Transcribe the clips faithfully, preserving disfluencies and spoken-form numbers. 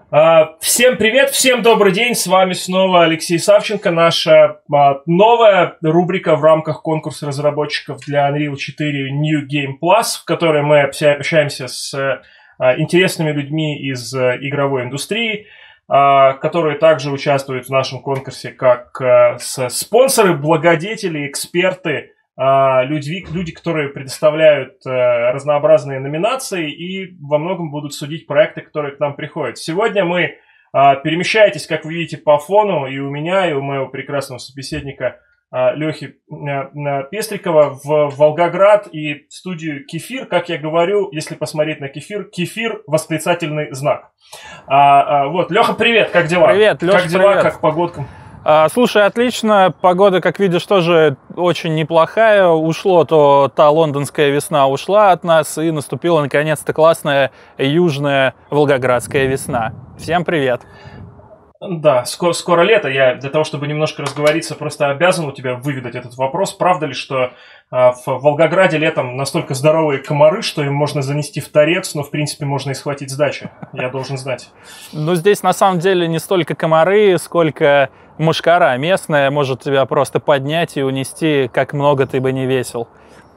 Всем привет, всем добрый день, с вами снова Алексей Савченко, наша новая рубрика в рамках конкурса разработчиков для Unreal четыре New Game Plus, в которой мы общаемся с интересными людьми из игровой индустрии, которые также участвуют в нашем конкурсе как спонсоры, благодетели, эксперты, Люди, люди, которые предоставляют э, разнообразные номинации и во многом будут судить проекты, которые к нам приходят. Сегодня мы э, перемещаетесь, как вы видите, по фону и у меня, и у моего прекрасного собеседника э, Лехи э, Пестрикова в Волгоград и в студию Кефир. Как я говорю, если посмотреть на Кефир, Кефир — восклицательный знак. А, а, вот, Леха, привет, как дела? Привет, Леша, как дела, привет. Как погодка? Слушай, отлично. Погода, как видишь, тоже очень неплохая. Ушло то та лондонская весна ушла от нас, и наступила наконец-то классная южная волгоградская весна. Всем привет. Да, скоро, скоро лето. Я для того, чтобы немножко разговориться, просто обязан у тебя выведать этот вопрос. Правда ли, что а, в Волгограде летом настолько здоровые комары, что им можно занести в торец, но в принципе можно и схватить сдачи? Я должен знать. Ну, здесь на самом деле не столько комары, сколько мошкара местная может тебя просто поднять и унести, как много ты бы не весил.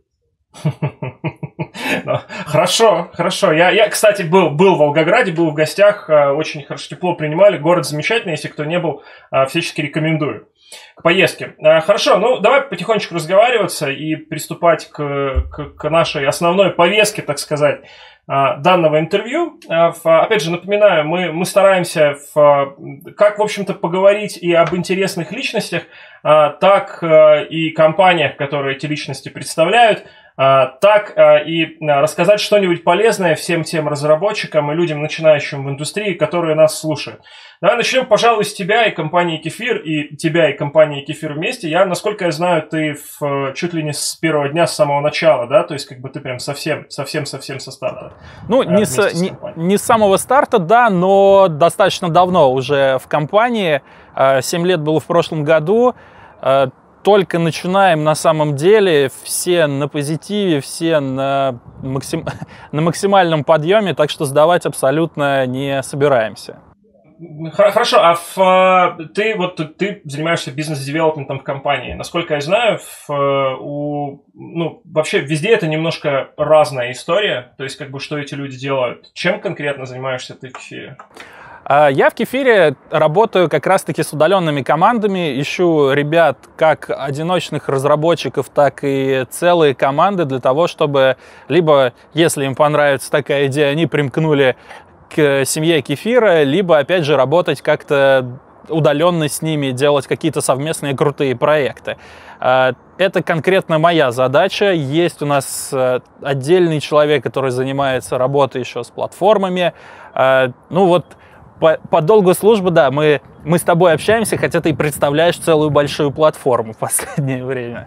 Хорошо, хорошо. Я, я, кстати, был, был в Волгограде, был в гостях, очень хорошо, тепло принимали. Город замечательный, если кто не был, всячески рекомендую к поездке. Хорошо, ну давай потихонечку разговариваться и приступать к, к, к нашей основной повестке, так сказать, данного интервью. Опять же, напоминаю, мы, мы стараемся в, как, в общем-то, поговорить и об интересных личностях, так и компаниях, которые эти личности представляют, так и рассказать что-нибудь полезное всем тем разработчикам и людям, начинающим в индустрии, которые нас слушают. Давай начнем, пожалуй, с тебя и компании Кефир, и тебя и компании Кефир вместе. Я, насколько я знаю, ты в, чуть ли не с первого дня, с самого начала, да? То есть, как бы ты прям совсем, совсем, совсем со старта. Ну, не с, с не, не с самого старта, да, но достаточно давно уже в компании. семь лет было в прошлом году. Только начинаем на самом деле, все на позитиве, все на, максим... на максимальном подъеме, так что сдавать абсолютно не собираемся. Хорошо, а в, ты, вот, ты занимаешься бизнес-девелопментом в компании. Насколько я знаю, в, у, ну, вообще везде это немножко разная история, то есть как бы что эти люди делают. Чем конкретно занимаешься ты в Кефире? Я в Кефире работаю как раз-таки с удаленными командами, ищу ребят как одиночных разработчиков, так и целые команды для того, чтобы либо, если им понравится такая идея, они примкнули к семье Кефира, либо, опять же, работать как-то удаленно с ними, делать какие-то совместные крутые проекты. Это конкретно моя задача. Есть у нас отдельный человек, который занимается работой еще с платформами. Ну вот, По, по долгу службы, да, мы, мы с тобой общаемся, хотя ты представляешь целую большую платформу в последнее время.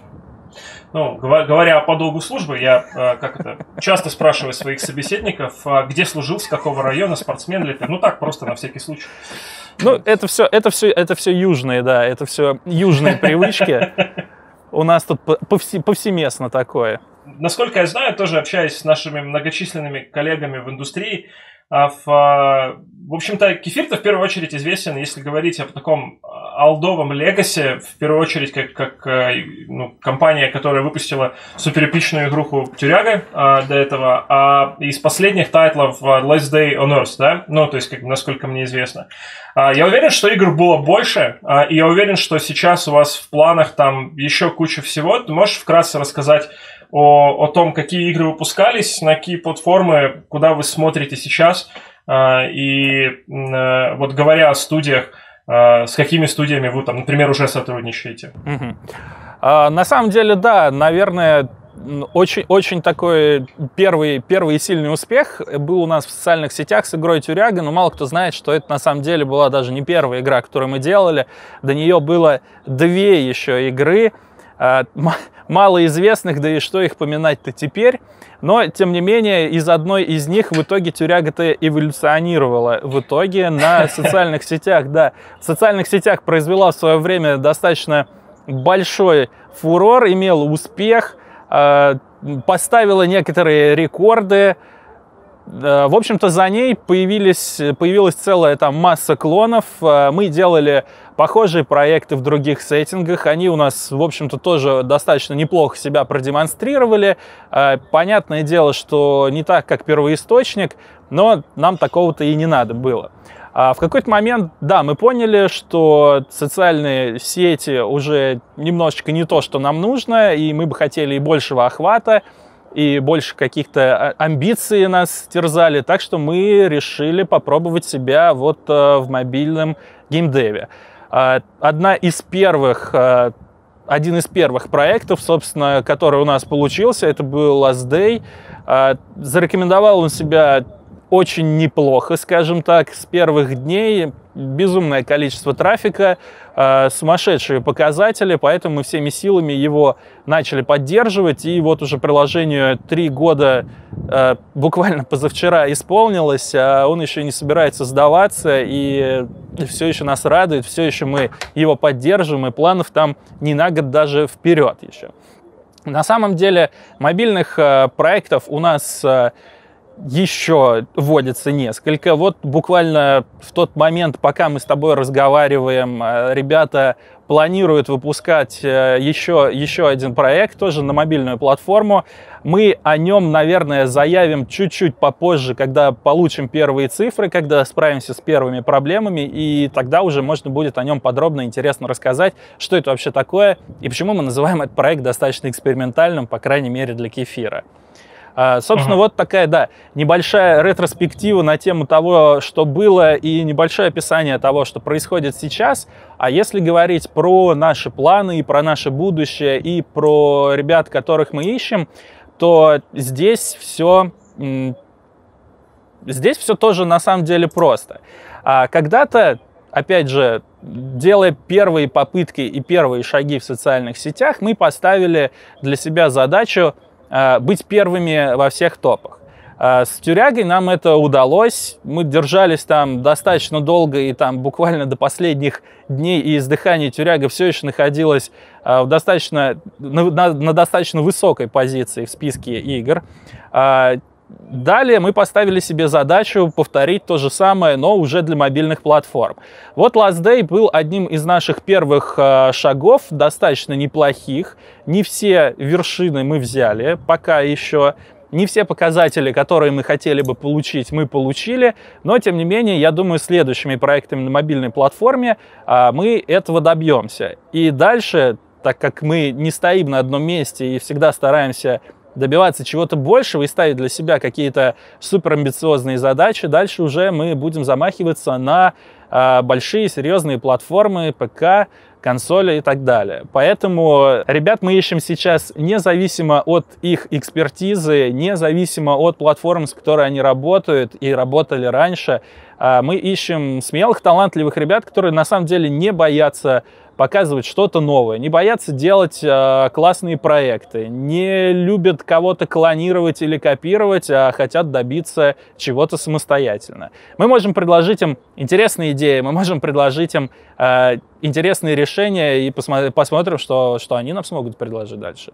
Ну, говоря по долгу службы, я как это, часто спрашиваю своих собеседников, где служил, с какого района, спортсмен ли ты. Ну так, просто на всякий случай. Ну, это все, это все, это все южные, да, это все южные привычки. У нас тут повсеместно такое. Насколько я знаю, тоже общаясь с нашими многочисленными коллегами в индустрии, В, в общем-то, Кефир-то в первую очередь известен, если говорить о таком олдовом легасе, в первую очередь как, как ну, компания, которая выпустила суперэпичную игруху «Тюряга» а, до этого, а из последних тайтлов «Last Day on Earth», да, ну, то есть, как, насколько мне известно. А, я уверен, что игр было больше, а, и я уверен, что сейчас у вас в планах там еще куча всего. Ты можешь вкратце рассказать О, о том, какие игры выпускались, на какие платформы, куда вы смотрите сейчас. И вот говоря о студиях, с какими студиями вы там, например, уже сотрудничаете? Угу. А, на самом деле, да, наверное, очень, очень такой первый, первый сильный успех был у нас в социальных сетях с игрой «Тюряга», но мало кто знает, что это на самом деле была даже не первая игра, которую мы делали. До нее было две еще игры, малоизвестных, да и что их поминать-то теперь. Но, тем не менее, из одной из них в итоге «Тюряга»-то эволюционировала. В итоге на социальных сетях, да, в социальных сетях произвела в свое время достаточно большой фурор, имела успех, поставила некоторые рекорды. В общем-то, за ней появились, появилась целая там масса клонов. Мы делали похожие проекты в других сеттингах. Они у нас, в общем-то, тоже достаточно неплохо себя продемонстрировали. Понятное дело, что не так, как первоисточник, но нам такого-то и не надо было. А в какой-то момент, да, мы поняли, что социальные сети уже немножечко не то, что нам нужно, и мы бы хотели и большего охвата, и больше каких-то амбиций нас терзали, так что мы решили попробовать себя вот в мобильном геймдеве. Одна из первых, один из первых проектов, собственно, который у нас получился, это был Last Day. Зарекомендовал он себя очень неплохо, скажем так, с первых дней. Безумное количество трафика, э, сумасшедшие показатели, поэтому мы всеми силами его начали поддерживать. И вот уже приложению три года э, буквально позавчера исполнилось, а он еще не собирается сдаваться, и все еще нас радует, все еще мы его поддерживаем, и планов там не на год даже вперед еще. На самом деле мобильных э, проектов у нас э, еще вводится несколько. Вот буквально в тот момент, пока мы с тобой разговариваем, ребята планируют выпускать еще, еще один проект, тоже на мобильную платформу. Мы о нем, наверное, заявим чуть-чуть попозже, когда получим первые цифры, когда справимся с первыми проблемами, и тогда уже можно будет о нем подробно и интересно рассказать, что это вообще такое, и почему мы называем этот проект достаточно экспериментальным, по крайней мере, для Кефира. Uh, собственно, uh-huh. вот такая, да, небольшая ретроспектива на тему того, что было, и небольшое описание того, что происходит сейчас. А если говорить про наши планы, и про наше будущее, и про ребят, которых мы ищем, то здесь все, здесь все тоже на самом деле просто. Uh, когда-то, опять же, делая первые попытки и первые шаги в социальных сетях, мы поставили для себя задачу быть первыми во всех топах. С Тюрягой нам это удалось. Мы держались там достаточно долго, и там буквально до последних дней и издыхания Тюряга все еще находилась в достаточно, на, на, на достаточно высокой позиции в списке игр. Далее мы поставили себе задачу повторить то же самое, но уже для мобильных платформ. Вот Last Day был одним из наших первых э, шагов, достаточно неплохих. Не все вершины мы взяли пока еще. Не все показатели, которые мы хотели бы получить, мы получили. Но, тем не менее, я думаю, следующими проектами на мобильной платформе э, мы этого добьемся. И дальше, так как мы не стоим на одном месте и всегда стараемся добиваться чего-то большего и ставить для себя какие-то суперамбициозные задачи, дальше уже мы будем замахиваться на э, большие серьезные платформы, ПК, консоли и так далее. Поэтому ребят мы ищем сейчас независимо от их экспертизы, независимо от платформ, с которой они работают и работали раньше. Э, мы ищем смелых, талантливых ребят, которые на самом деле не боятся показывать что-то новое, не боятся делать э, классные проекты, не любят кого-то клонировать или копировать, а хотят добиться чего-то самостоятельно. Мы можем предложить им интересные идеи, мы можем предложить им э, интересные решения и посмотри, посмотрим, что, что они нам смогут предложить дальше.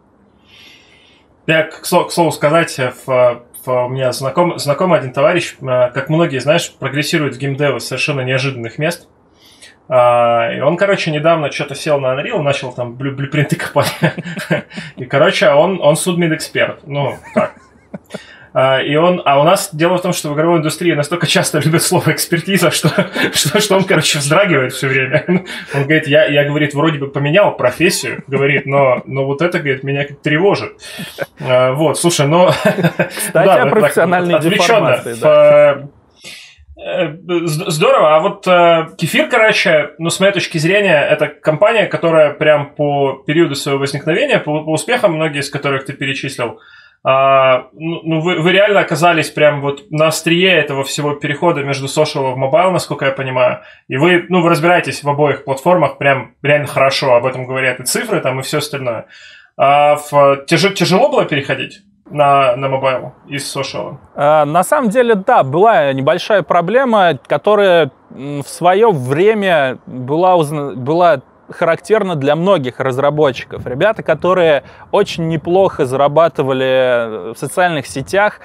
Я, к слову, к слову сказать, в, в, у меня знаком, знакомый один товарищ, как многие, знаешь, прогрессирует в геймдеве с совершенно неожиданных мест. Uh, и он, короче, недавно что-то сел на Unreal, начал там блю- блюпринты копать. И, короче, он, он судмедэксперт. Ну, так. Uh, и он, а у нас дело в том, что в игровой индустрии настолько часто любят слово экспертиза, что, что, что он, короче, вздрагивает все время. Он говорит, я, я, говорит, вроде бы поменял профессию, говорит, но, но вот это, говорит, меня как тревожит. Uh, вот, слушай, но... Кстати, да, о профессиональной так, деформации, да. Здорово, а вот э, Кефир, короче, ну, с моей точки зрения, это компания, которая прям по периоду своего возникновения, по, по успехам, многие из которых ты перечислил, э, ну, вы, вы реально оказались прям вот на острие этого всего перехода между social и mobile, насколько я понимаю, и вы, ну, вы разбираетесь в обоих платформах прям реально хорошо, об этом говорят и цифры там, и все остальное. А в, тяж, тяжело было переходить на, на мобайл из social? А, на самом деле, да, была небольшая проблема, которая в свое время была, узна... была характерна для многих разработчиков. Ребята, которые очень неплохо зарабатывали в социальных сетях,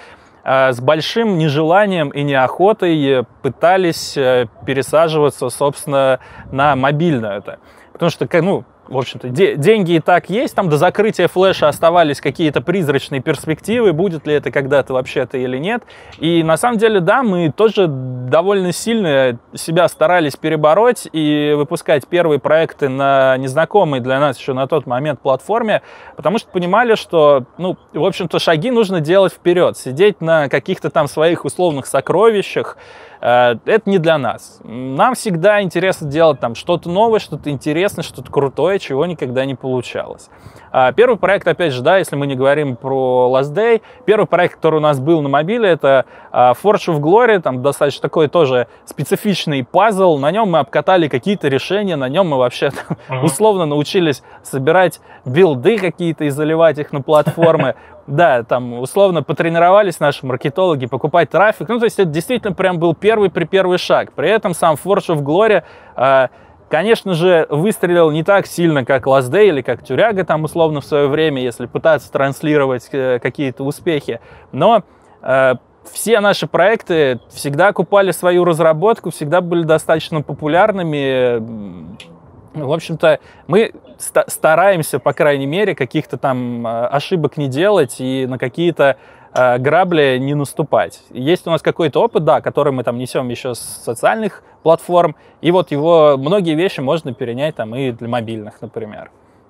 с большим нежеланием и неохотой пытались пересаживаться, собственно, на мобильное это. Потому что, ну, в общем-то, де деньги и так есть, там до закрытия флеша оставались какие-то призрачные перспективы, будет ли это когда-то вообще-то или нет. И на самом деле, да, мы тоже довольно сильно себя старались перебороть и выпускать первые проекты на незнакомой для нас еще на тот момент платформе, потому что понимали, что, ну, в общем-то, шаги нужно делать вперед, сидеть на каких-то там своих условных сокровищах, это не для нас. Нам всегда интересно делать там что-то новое, что-то интересное, что-то крутое, чего никогда не получалось. Первый проект, опять же, да, если мы не говорим про Last Day, первый проект, который у нас был на мобиле, это Forge of Glory, там достаточно такой тоже специфичный пазл, на нем мы обкатали какие-то решения, на нем мы вообще там, uh-huh. условно научились собирать билды какие-то и заливать их на платформы. Да, там условно потренировались наши маркетологи покупать трафик. Ну, то есть это действительно прям был первый при первый шаг. При этом сам Forge of Glory, э, конечно же, выстрелил не так сильно, как Last Day или как Тюряга там условно в свое время, если пытаться транслировать э, какие-то успехи. Но э, все наши проекты всегда окупали свою разработку, всегда были достаточно популярными. В общем-то, мы стараемся, по крайней мере, каких-то там ошибок не делать и на какие-то э, грабли не наступать. Есть у нас какой-то опыт, да, который мы там несем еще с социальных платформ, и вот его, многие вещи можно перенять там и для мобильных, например.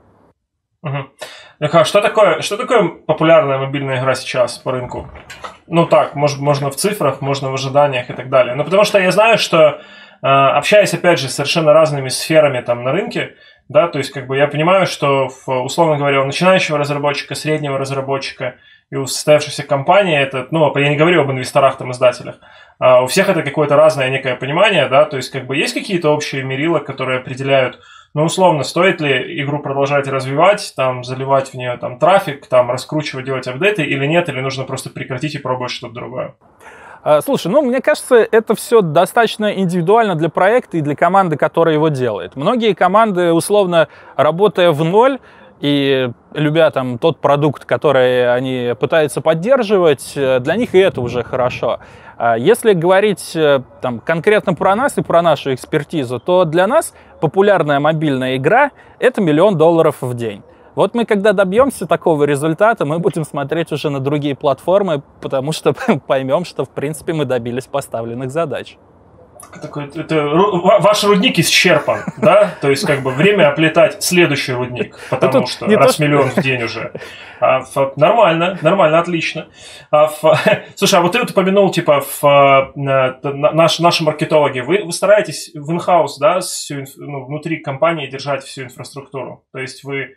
Угу. А что такое, что такое популярная мобильная игра сейчас по рынку? Ну так, может, можно в цифрах, можно в ожиданиях и так далее. Ну, потому что я знаю, что общаясь, опять же, с совершенно разными сферами там на рынке, да, то есть, как бы, я понимаю, что, условно говоря, у начинающего разработчика, среднего разработчика и у состоявшейся компании, это, ну, я не говорю об инвесторах, там, издателях, а у всех это какое-то разное некое понимание, да, то есть, как бы, есть какие-то общие мерила, которые определяют, ну, условно, стоит ли игру продолжать развивать, там, заливать в нее, там, трафик, там, раскручивать, делать апдейты или нет, или нужно просто прекратить и пробовать что-то другое? Слушай, ну, мне кажется, это все достаточно индивидуально для проекта и для команды, которая его делает. Многие команды, условно, работая в ноль и любя там тот продукт, который они пытаются поддерживать, для них и это уже хорошо. Если говорить там, конкретно про нас и про нашу экспертизу, то для нас популярная мобильная игра — это миллион долларов в день. Вот мы, когда добьемся такого результата, мы будем смотреть уже на другие платформы, потому что поймем, что, в принципе, мы добились поставленных задач. Такой, это, ваш рудник исчерпан, да? То есть, как бы, время оплетать следующий рудник, потому что раз миллион в день уже. А, ф, нормально, нормально, отлично. А, ф, слушай, а вот ты вот упомянул, типа, в, на, наш, наши маркетологи, вы, вы стараетесь в in-house, да, всю, ну, внутри компании держать всю инфраструктуру? То есть, вы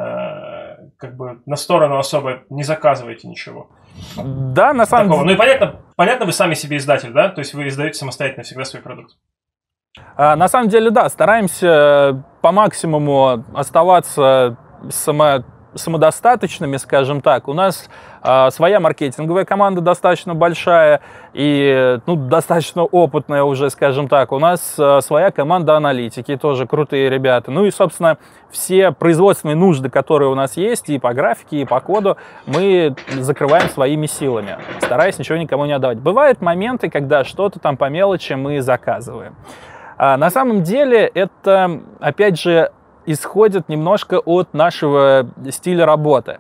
как бы на сторону особо не заказываете ничего. Да, на самом деле. Ну и понятно, понятно, вы сами себе издатель, да? То есть вы издаете самостоятельно всегда свой продукт. А, на самом деле, да, стараемся по максимуму оставаться само, самодостаточными, скажем так. У нас а, своя маркетинговая команда достаточно большая и ну, достаточно опытная уже, скажем так. У нас а, своя команда аналитики, тоже крутые ребята. Ну и, собственно, все производственные нужды, которые у нас есть, и по графике, и по коду, мы закрываем своими силами, стараясь ничего никому не отдавать. Бывают моменты, когда что-то там по мелочи мы заказываем. А на самом деле это, опять же, исходит немножко от нашего стиля работы.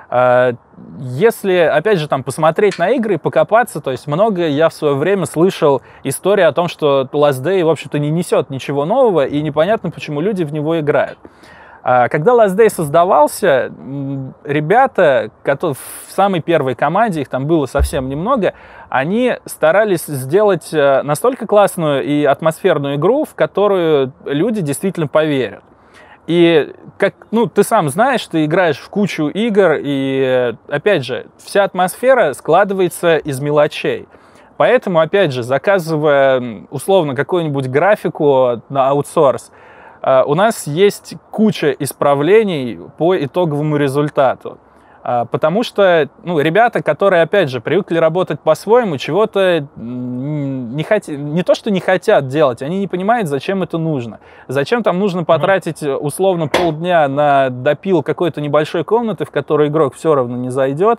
Если, опять же, там посмотреть на игры и покопаться, то есть много я в свое время слышал истории о том, что Last Day, в общем-то, не несет ничего нового, и непонятно, почему люди в него играют. Когда Last Day создавался, ребята, которые в самой первой команде, их там было совсем немного, они старались сделать настолько классную и атмосферную игру, в которую люди действительно поверят. И, как, ну, ты сам знаешь, ты играешь в кучу игр, и, опять же, вся атмосфера складывается из мелочей. Поэтому, опять же, заказывая, условно, какую-нибудь графику на аутсорс, у нас есть куча исправлений по итоговому результату. Потому что ну, ребята, которые, опять же, привыкли работать по-своему, чего-то не, хот... не то, что не хотят делать, они не понимают, зачем это нужно. Зачем там нужно потратить, условно, полдня на допил какой-то небольшой комнаты, в которой игрок все равно не зайдет.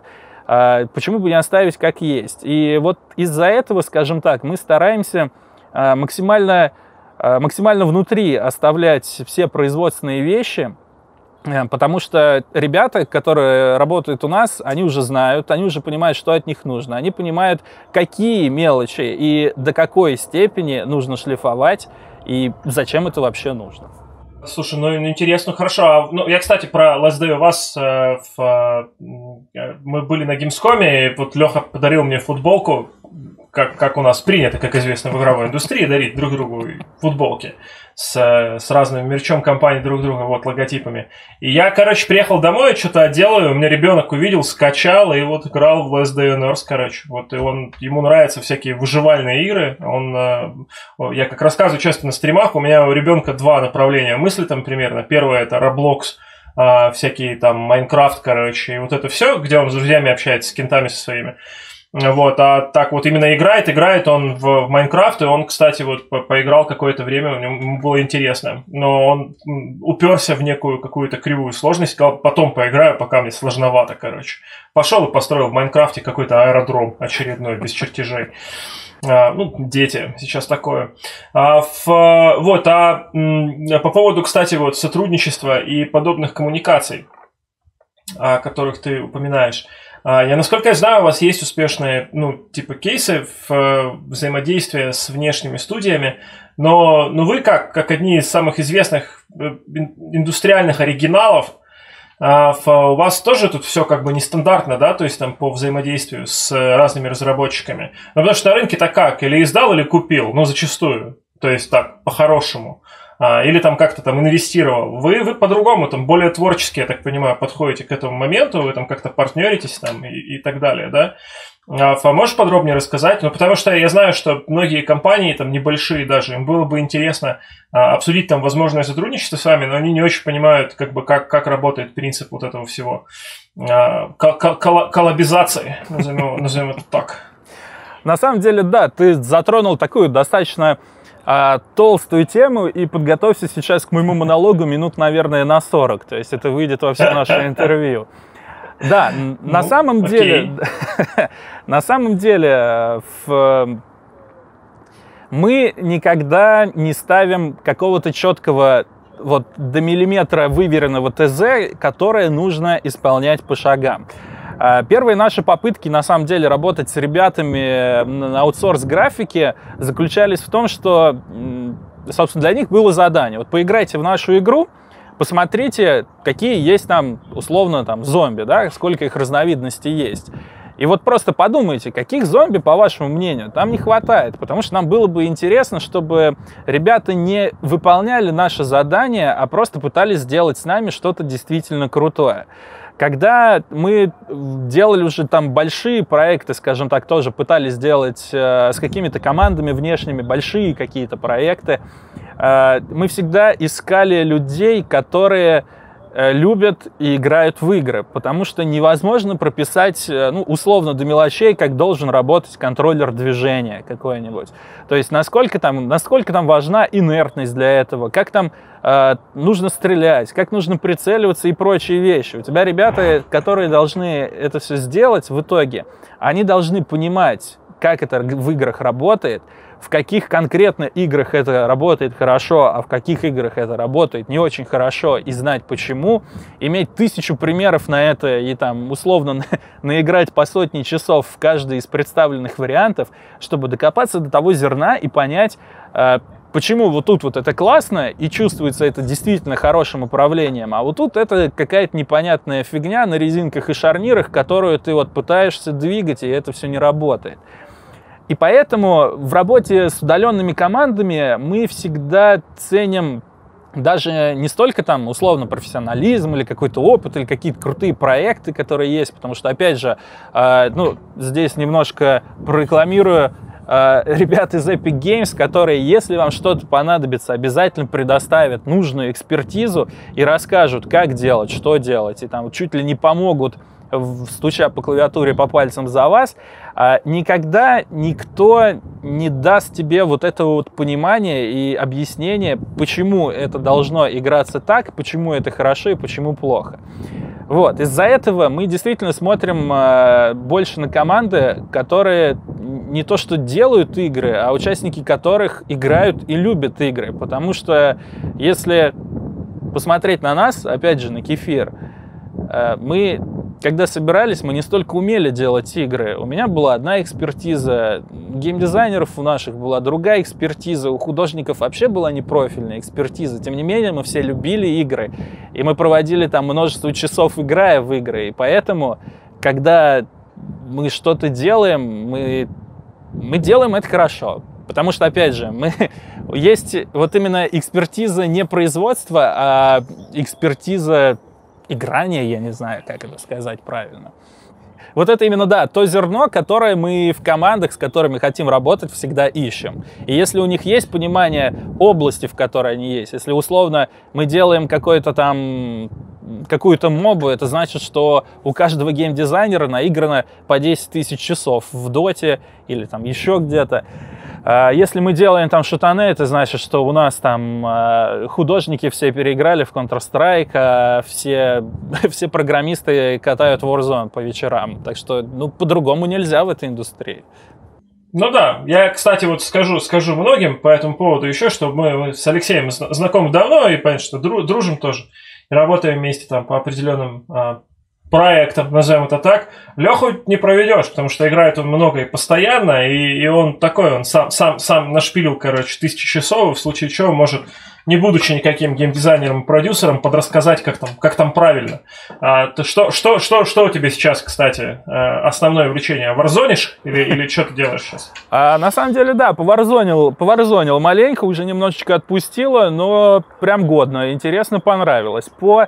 почему бы не оставить как есть? И вот из-за этого, скажем так, мы стараемся максимально, максимально внутри оставлять все производственные вещи, потому что ребята, которые работают у нас, они уже знают, они уже понимают, что от них нужно. Они понимают, какие мелочи и до какой степени нужно шлифовать, и зачем это вообще нужно. Слушай, ну интересно, хорошо. А, ну, я, кстати, про Last Day of Us, э, в, э, мы были на Gamescom, и вот Леха подарил мне футболку, как, как у нас принято, как известно, в игровой индустрии, дарить друг другу футболки с, с разным мерчом компании друг друга, вот, логотипами. И я, короче, приехал домой, что-то отделаю, у меня ребенок увидел, скачал, и вот играл в Last Day on Earth, короче. Вот, и он, ему нравятся всякие выживальные игры. Он, я как рассказываю часто на стримах, у меня у ребенка два направления мысли там примерно. Первое — это Roblox, всякие там Майнкрафт, короче, и вот это все, где он с друзьями общается, с кентами со своими. Вот, а так вот именно играет, играет он в Майнкрафт, и он, кстати, вот по поиграл какое-то время, ему было интересно, но он уперся в некую какую-то кривую сложность, сказал, потом поиграю, пока мне сложновато, короче. Пошел и построил в Майнкрафте какой-то аэродром очередной, без чертежей. А, ну, дети, сейчас такое. А, в, вот, а по поводу, кстати, вот сотрудничества и подобных коммуникаций, о которых ты упоминаешь. Я, насколько я знаю, у вас есть успешные, ну, типа, кейсы в взаимодействии с внешними студиями, но, но вы, как, как одни из самых известных индустриальных оригиналов, у вас тоже тут все как бы нестандартно, да, то есть там по взаимодействию с разными разработчиками. Ну, потому что на рынке-то как? Или издал, или купил, ну, зачастую, то есть так, по-хорошему. Или там как-то там инвестировал. Вы, вы по-другому, там, более творчески, я так понимаю, подходите к этому моменту, вы там как-то партнеритесь там и, и так далее, да? А можешь подробнее рассказать? Ну, потому что я знаю, что многие компании, там, небольшие даже, им было бы интересно а, обсудить там возможное сотрудничество с вами, но они не очень понимают, как бы, как, как работает принцип вот этого всего. А, кол кол коллабизации, назовем, назовем это так. На самом деле, да, ты затронул такую достаточно а, толстую тему, и подготовься сейчас к моему монологу минут, наверное, на сорок. То есть это выйдет во все наше интервью. Да, на самом деле, на самом деле, мы никогда не ставим какого-то четкого, вот до миллиметра выверенного ТЗ, которое нужно исполнять по шагам. Первые наши попытки, на самом деле, работать с ребятами на аутсорс-графике заключались в том, что, собственно, для них было задание. Вот поиграйте в нашу игру, посмотрите, какие есть там, условно, там, зомби, да, сколько их разновидностей есть. И вот просто подумайте, каких зомби, по вашему мнению, там не хватает. Потому что нам было бы интересно, чтобы ребята не выполняли наше задание, а просто пытались сделать с нами что-то действительно крутое. Когда мы делали уже там большие проекты, скажем так, тоже пытались сделать э, с какими-то командами внешними большие какие-то проекты, э, мы всегда искали людей, которые э, любят и играют в игры, потому что невозможно прописать, э, ну, условно до мелочей, как должен работать контроллер движения какой-нибудь. То есть насколько там, насколько там важна инертность для этого, как там э, нужно стрелять, как нужно прицеливаться и прочие вещи. У тебя ребята, которые должны это все сделать в итоге, они должны понимать, как это в играх работает, в каких конкретно играх это работает хорошо, а в каких играх это работает не очень хорошо, и знать почему, иметь тысячу примеров на это и там условно наиграть по сотни часов в каждый из представленных вариантов, чтобы докопаться до того зерна и понять, почему вот тут вот это классно и чувствуется это действительно хорошим управлением, а вот тут это какая-то непонятная фигня на резинках и шарнирах, которую ты вот пытаешься двигать, и это все не работает. И поэтому в работе с удаленными командами мы всегда ценим даже не столько там условно профессионализм или какой-то опыт, или какие-то крутые проекты, которые есть, потому что, опять же, э, ну, здесь немножко прорекламирую э, ребят из Epic Games, которые, если вам что-то понадобится, обязательно предоставят нужную экспертизу и расскажут, как делать, что делать, и там чуть ли не помогут, стуча по клавиатуре, по пальцам за вас. Никогда никто не даст тебе вот этого вот понимания и объяснения, почему это должно играться так, почему это хорошо и почему плохо. Вот, из-за этого мы действительно смотрим э, больше на команды, которые не то что делают игры, а участники которых играют и любят игры. Потому что если посмотреть на нас, опять же, на Кефир, э, мы, когда собирались, мы не столько умели делать игры. У меня была одна экспертиза, геймдизайнеров у наших была другая экспертиза, у художников вообще была непрофильная экспертиза. Тем не менее, мы все любили игры, и мы проводили там множество часов, играя в игры. И поэтому, когда мы что-то делаем, мы, мы делаем это хорошо. Потому что, опять же, мы, есть вот именно экспертиза не производства, а экспертиза играния, я не знаю, как это сказать правильно. Вот это именно, да, то зерно, которое мы в командах, с которыми хотим работать, всегда ищем. И если у них есть понимание области, в которой они есть, если условно мы делаем какой-то там, какую-то мобу, это значит, что у каждого геймдизайнера наиграно по десять тысяч часов в доте или там еще где-то. Если мы делаем там шутаны, это значит, что у нас там художники все переиграли в Counter-Strike, а все, все программисты катают Warzone по вечерам. Так что, ну, по-другому нельзя в этой индустрии. Ну да, я, кстати, вот скажу, скажу многим по этому поводу еще, что мы, мы с Алексеем знакомы давно, и, понятно, что дружим тоже, и работаем вместе там по определенным проектом, назовем это так, Леху не проведешь, потому что играет он много и постоянно, и, и он такой, он сам, сам, сам нашпилил, короче, тысячи часов, в случае чего может, не будучи никаким геймдизайнером и продюсером, подрассказать, как там, как там правильно. А, ты, что, что, что, что у тебя сейчас, кстати, основное увлечение? Варзонишь или, или что ты делаешь сейчас? А, на самом деле, да, поварзонил, поварзонил маленько, уже немножечко отпустило, но прям годно, интересно, понравилось. По...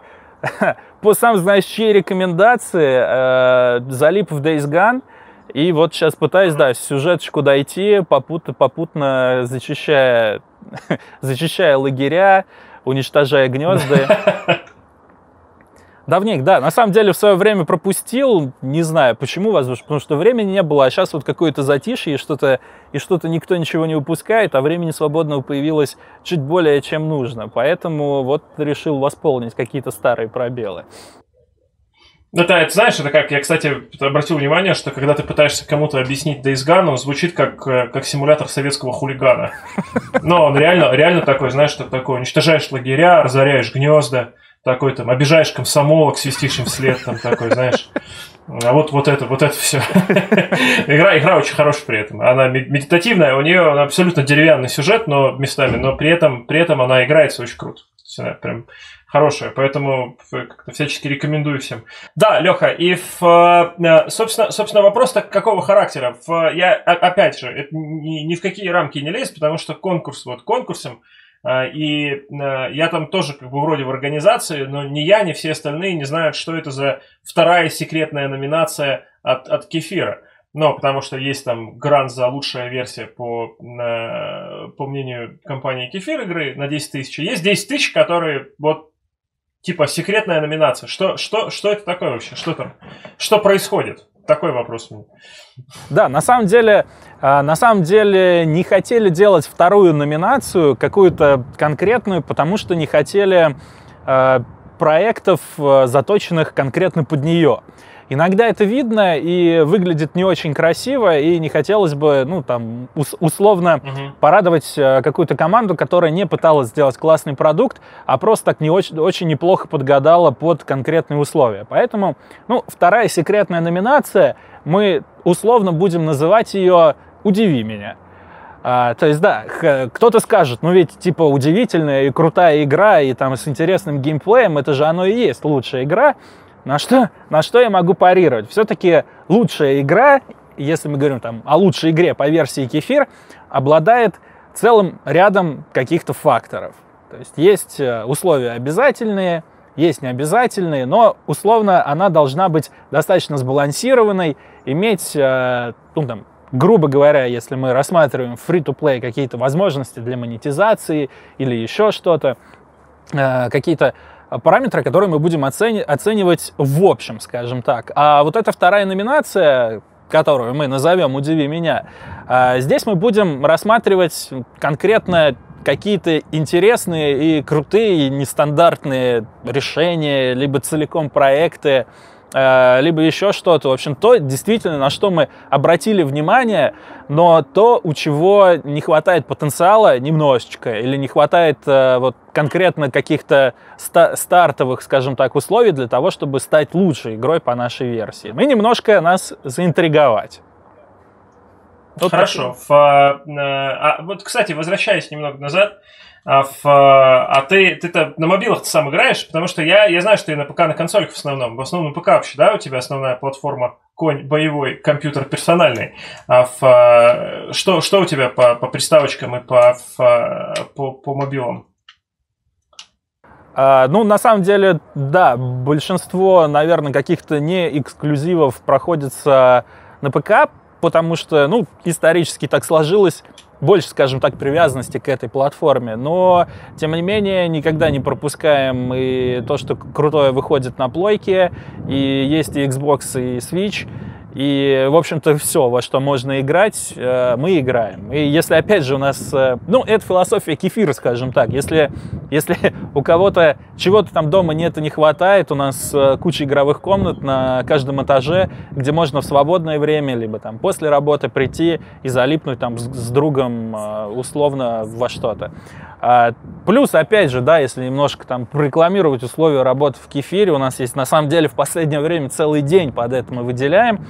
По сам знаешь чьей рекомендации э, залип в Days Gone, и вот сейчас пытаюсь, да, сюжеточку дойти, попутно, попутно зачищая, зачищая лагеря, уничтожая гнезда. Давненько, да, на самом деле в свое время пропустил, не знаю почему, возможно, потому что времени не было, а сейчас вот какое-то затишье, и что-то, и что-то никто ничего не выпускает, а времени свободного появилось чуть более, чем нужно, поэтому вот решил восполнить какие-то старые пробелы. Это, это, знаешь, это как, я, кстати, обратил внимание, что когда ты пытаешься кому-то объяснить Days Gone, он звучит как, как симулятор советского хулигана. Но он реально, реально такой, знаешь, что такое, уничтожаешь лагеря, разоряешь гнезда, такой там, обижаешь комсомолок, свистишь им вслед, там такой, знаешь. А вот, вот это, вот это все. игра, игра очень хорошая при этом. Она медитативная, у нее абсолютно деревянный сюжет, но местами, но при этом, при этом она играется очень круто. То есть она прям хорошая, поэтому как-то всячески рекомендую всем. Да, Леха, и в, собственно, собственно вопрос-то какого характера? В, я, опять же, это ни, ни в какие рамки не лезет, потому что конкурс, вот конкурсом, и я там тоже как бы вроде в организации, но ни я, ни все остальные не знают, что это за вторая секретная номинация от, от Кефира. Но потому что есть там грант за лучшая версия по, по мнению компании Кефир игры на десять тысяч. Есть десять тысяч, которые вот типа секретная номинация. Что, что, что это такое вообще? Что там? Что происходит? Такой вопрос у меня. Да, на самом деле, на самом деле не хотели делать вторую номинацию, какую-то конкретную, потому что не хотели проектов, заточенных конкретно под нее. Иногда это видно и выглядит не очень красиво, и не хотелось бы, ну, там, условно uh-huh. порадовать какую-то команду, которая не пыталась сделать классный продукт, а просто так не очень, очень неплохо подгадала под конкретные условия. Поэтому, ну, вторая секретная номинация, мы условно будем называть ее «Удиви меня». А, то есть, да, кто-то скажет, ну ведь, типа, удивительная и крутая игра, и там с интересным геймплеем, это же оно и есть лучшая игра. На что, на что я могу парировать? Все-таки лучшая игра, если мы говорим там о лучшей игре по версии Кефир, обладает целым рядом каких-то факторов. То есть есть условия обязательные, есть необязательные, но условно она должна быть достаточно сбалансированной, иметь, ну, там, грубо говоря, если мы рассматриваем free-to-play какие-то возможности для монетизации или еще что-то, какие-то параметры, которые мы будем оцени- оценивать в общем, скажем так. А вот эта вторая номинация, которую мы назовем «Удиви меня», здесь мы будем рассматривать конкретно какие-то интересные и крутые, и нестандартные решения, либо целиком проекты, либо еще что-то. В общем, то действительно, на что мы обратили внимание, но то, у чего не хватает потенциала немножечко, или не хватает вот, конкретно каких-то ста- стартовых, скажем так, условий для того, чтобы стать лучшей игрой по нашей версии. Мы немножко нас заинтриговать. Вот хорошо. В, а, вот, кстати, возвращаясь немного назад, а, в, а ты, ты-то на мобилах ты сам играешь? Потому что я, я знаю, что ты на ПК, на консолях в основном. В основном на ПК вообще, да, у тебя основная платформа конь боевой, компьютер персональный. А в, что, что у тебя по, по приставочкам и по, в, по, по мобилам? А, ну, на самом деле, да, большинство, наверное, каких-то не эксклюзивов проходится на ПК, потому что, ну, исторически так сложилось, больше, скажем так, привязанности к этой платформе. Но, тем не менее, никогда не пропускаем и то, что крутое выходит на плойке, и есть и Xbox, и Switch. И, в общем-то, все, во что можно играть, мы играем. И если, опять же, у нас... Ну, это философия кефира, скажем так. Если, если у кого-то чего-то там дома нет и не хватает, у нас куча игровых комнат на каждом этаже, где можно в свободное время, либо там после работы прийти и залипнуть там с, с другом условно во что-то. Плюс, опять же, да, если немножко там прорекламировать условия работы в кефире, у нас есть, на самом деле, в последнее время целый день под это мы выделяем.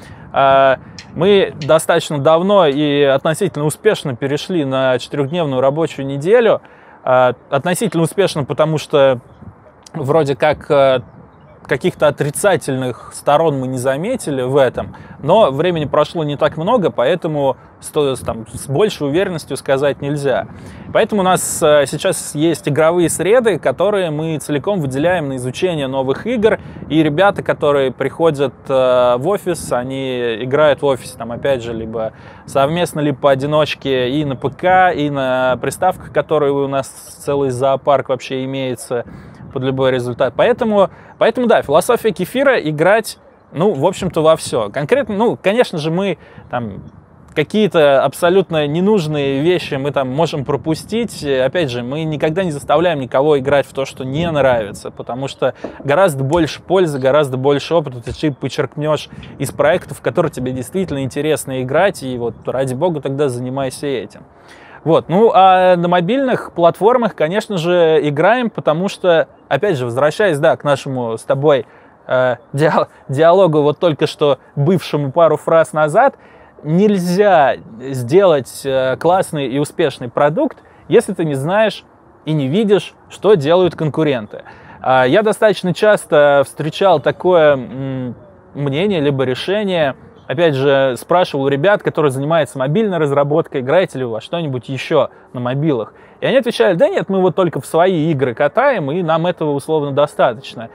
Мы достаточно давно и относительно успешно перешли на четырехдневную рабочую неделю. Относительно успешно, потому что вроде как каких-то отрицательных сторон мы не заметили в этом, но времени прошло не так много, поэтому там, с большей уверенностью сказать нельзя. Поэтому у нас сейчас есть игровые среды, которые мы целиком выделяем на изучение новых игр, и ребята, которые приходят в офис, они играют в офисе, там, опять же, либо совместно, либо поодиночке и на ПК, и на приставках, которые у нас целый зоопарк вообще имеется, под любой результат. Поэтому, поэтому, да, философия кефира — играть, ну, в общем-то, во все. Конкретно, ну, конечно же, мы там какие-то абсолютно ненужные вещи мы там можем пропустить. Опять же, мы никогда не заставляем никого играть в то, что не нравится, потому что гораздо больше пользы, гораздо больше опыта ты подчеркнешь из проектов, в которые тебе действительно интересно играть, и вот, ради бога, тогда занимайся этим. Вот, ну, а на мобильных платформах, конечно же, играем, потому что, опять же, возвращаясь, да, к нашему с тобой э, диалогу, вот только что бывшему пару фраз назад, нельзя сделать э, классный и успешный продукт, если ты не знаешь и не видишь, что делают конкуренты. Э, я достаточно часто встречал такое м, мнение, либо решение. Опять же, спрашивал у ребят, которые занимаются мобильной разработкой, играете ли вы во что-нибудь еще на мобилах. И они отвечали: да нет, мы вот только в свои игры катаем, и нам этого условно достаточно.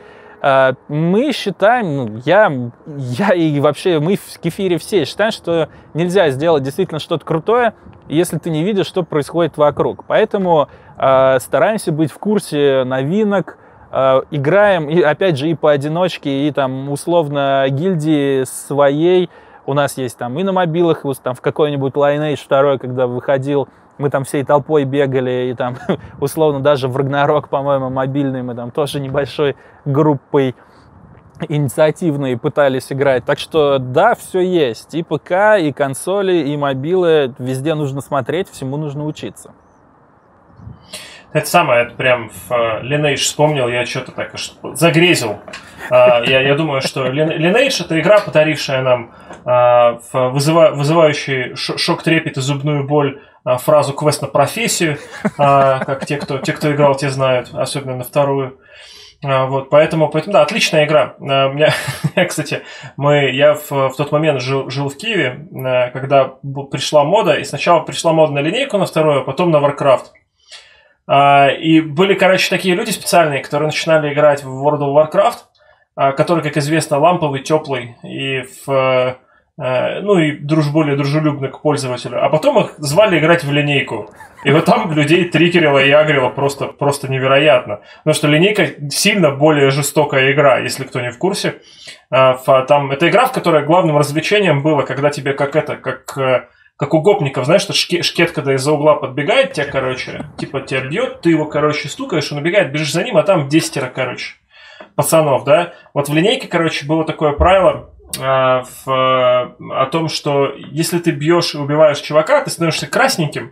Мы считаем, ну, я, я и вообще мы в кефире все считаем, что нельзя сделать действительно что-то крутое, если ты не видишь, что происходит вокруг. Поэтому э, стараемся быть в курсе новинок, э, играем, и, опять же, и поодиночке, и там условно гильдии своей. У нас есть там и на мобилах, и там в какой-нибудь Lineage два, когда выходил, мы там всей толпой бегали, и там условно даже в Рагнарок, по-моему, мобильный, мы там тоже небольшой группой инициативной пытались играть. Так что да, все есть. И ПК, и консоли, и мобилы. Везде нужно смотреть, всему нужно учиться. Это самое, это прям в Lineage вспомнил, я что-то так загрезил. Я, я думаю, что Lineage — это игра, подарившая нам вызыва, вызывающий шок, трепет и зубную боль фразу «квест на профессию», как те, кто, те, кто играл, те знают, особенно на вторую. Вот, поэтому, поэтому, да, отличная игра. У меня, кстати, мы, я в, в тот момент жил, жил в Киеве, когда пришла мода, и сначала пришла мода на линейку на вторую, а потом на Warcraft. И были, короче, такие люди специальные, которые начинали играть в World of Warcraft, который, как известно, ламповый, теплый и в... ну и друж, более дружелюбный к пользователю. А потом их звали играть в линейку. И вот там людей триггерило и агрило просто, просто невероятно. Потому что линейка сильно более жестокая игра, если кто не в курсе. Там, это игра, в которой главным развлечением было, когда тебе как это, как как у гопников, знаешь, что шкет, шкет, когда из-за угла подбегает тебя, короче, типа тебя бьет, ты его, короче, стукаешь, он убегает, бежишь за ним, а там десятеро, короче, пацанов, да. Вот в линейке, короче, было такое правило а, в, о том, что если ты бьешь и убиваешь чувака, ты становишься красненьким.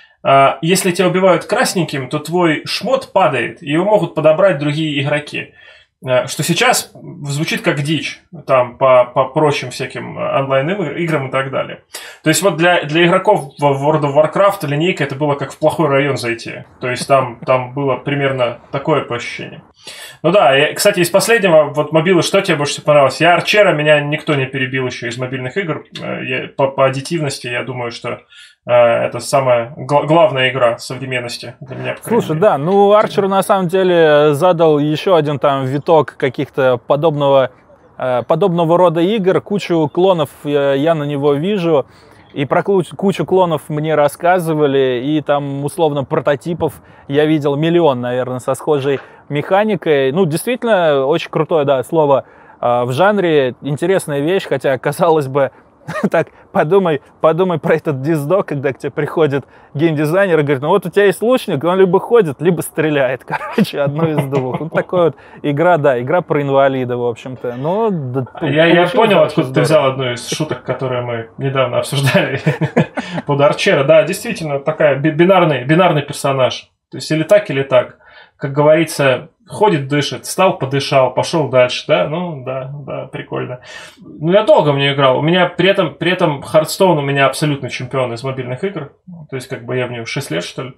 А, если тебя убивают красненьким, то твой шмот падает, и его могут подобрать другие игроки. Что сейчас звучит как дичь, там, по, по прочим всяким онлайн-играм и так далее. То есть вот для, для игроков в World of Warcraft линейка это было как в плохой район зайти. То есть там, там было примерно такое по ощущениям. Ну да, я, кстати, из последнего, вот мобилы, что тебе больше всего понравилось? Я Арчера, меня никто не перебил еще из мобильных игр. Я, по, по аддитивности, я думаю, что это самая гла- главная игра современности для меня. Слушай, да, ну Арчер на самом деле задал еще один там виток каких-то подобного, подобного рода игр. Кучу клонов я на него вижу, и про кучу клонов мне рассказывали, и там условно прототипов я видел миллион, наверное, со схожей механикой. Ну, действительно, очень крутое, да, слово в жанре, интересная вещь, хотя, казалось бы, так, подумай, подумай про этот диздок, когда к тебе приходит геймдизайнер и говорит, ну вот у тебя есть лучник, он либо ходит, либо стреляет. Короче, одно из двух. Вот такая вот игра, да, игра про инвалида, в общем-то. Но, да, я, я понял, откуда ты взял одну из шуток, которые мы недавно обсуждали под Арчера. Да, действительно, такая бинарный, бинарный персонаж. То есть или так, или так. Как говорится, ходит, дышит, встал, подышал, пошел дальше, да, ну, да, да, прикольно. Ну, я долго в нее играл, у меня при этом, при этом Hearthstone у меня абсолютно чемпион из мобильных игр, то есть, как бы я в нее шесть лет, что ли.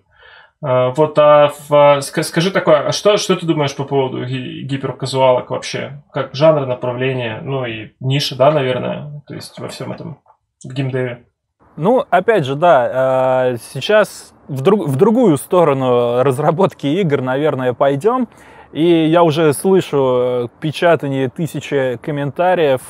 А, вот, а в, скажи такое, а что, что ты думаешь по поводу ги- гиперказуалок вообще? Как жанр, направление, ну, и ниша, да, наверное, то есть, во всем этом, в геймдеве? Ну, опять же, да, сейчас в, друг, в другую сторону разработки игр, наверное, пойдем. И я уже слышу печатание тысячи комментариев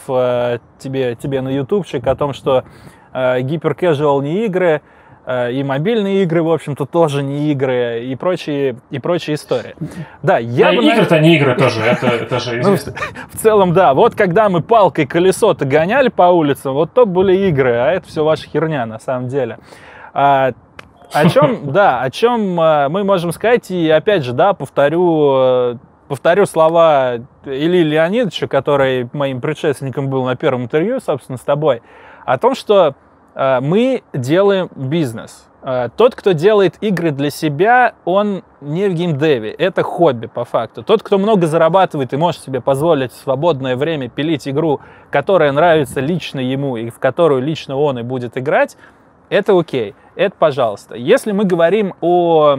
тебе, тебе на ютубчик о том, что гиперкэжуал не игры, и мобильные игры, в общем-то, тоже не игры, и прочие, и прочие истории. Да, я а бы, игры-то на... не игры тоже, это, это же известно. Ну, в целом, да. Вот когда мы палкой колесо-то гоняли по улицам, вот то были игры, а это все ваша херня на самом деле. А, о чем, да, о чем мы можем сказать, и опять же, да, повторю, повторю слова Ильи Леонидовича, который моим предшественником был на первом интервью, собственно, с тобой, о том, что мы делаем бизнес. Тот, кто делает игры для себя, он не в геймдеве, это хобби по факту. Тот, кто много зарабатывает и может себе позволить в свободное время пилить игру, которая нравится лично ему и в которую лично он и будет играть, это окей, это пожалуйста. Если мы говорим о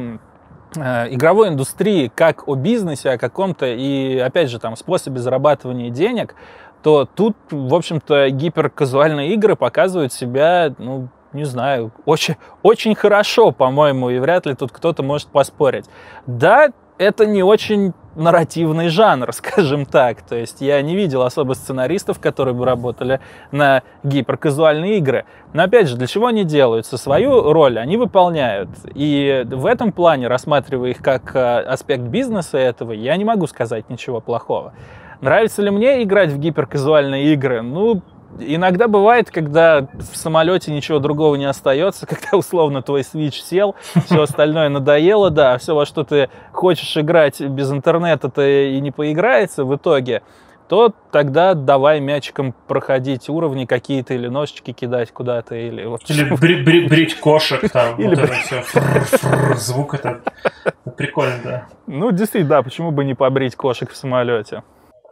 игровой индустрии как о бизнесе, о каком-то и, опять же, там, способе зарабатывания денег, то тут, в общем-то, гиперказуальные игры показывают себя, ну, не знаю, очень, очень хорошо, по-моему, и вряд ли тут кто-то может поспорить. Да, это не очень нарративный жанр, скажем так. То есть я не видел особо сценаристов, которые бы работали на гиперказуальные игры. Но опять же, для чего они делаются? Свою роль они выполняют. И в этом плане, рассматривая их как аспект бизнеса этого, я не могу сказать ничего плохого. Нравится ли мне играть в гиперказуальные игры? Ну, иногда бывает, когда в самолете ничего другого не остается, когда условно твой Switch сел, все остальное надоело, да, все, во что ты хочешь играть без интернета-то и не поиграется в итоге, то тогда давай мячиком проходить уровни какие-то или ножички кидать куда-то. Или, вот, или бри- бри- брить кошек, там, или вот бри... это все, фр-фр, звук этот, прикольно, да. Ну, действительно, да, почему бы не побрить кошек в самолете?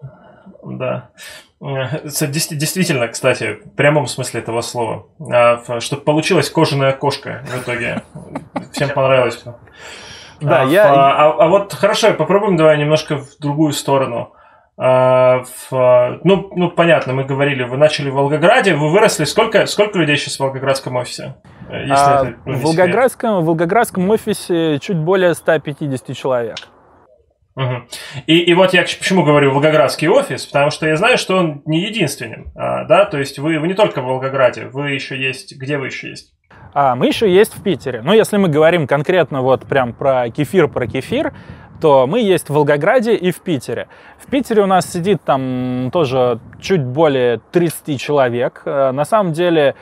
Да. Действительно, кстати, в прямом смысле этого слова. Чтобы получилась кожаная кошка в итоге. Всем понравилось. Да, а, я... а, а вот хорошо, попробуем давай немножко в другую сторону. А, в, ну, ну, понятно, мы говорили, вы начали в Волгограде, вы выросли. Сколько, сколько людей сейчас в Волгоградском офисе? Если а, это, ну, в, Волгоградском, в Волгоградском офисе чуть более ста пятидесяти человек. Угу. И, и вот я почему говорю Волгоградский офис, потому что я знаю, что он не единственен, а, да, то есть вы, вы не только в Волгограде, вы еще есть, где вы еще есть? А, мы еще есть в Питере. Ну, если мы говорим конкретно вот прям про кефир, про кефир, то мы есть в Волгограде и в Питере. В Питере у нас сидит там тоже чуть более тридцати человек. На самом деле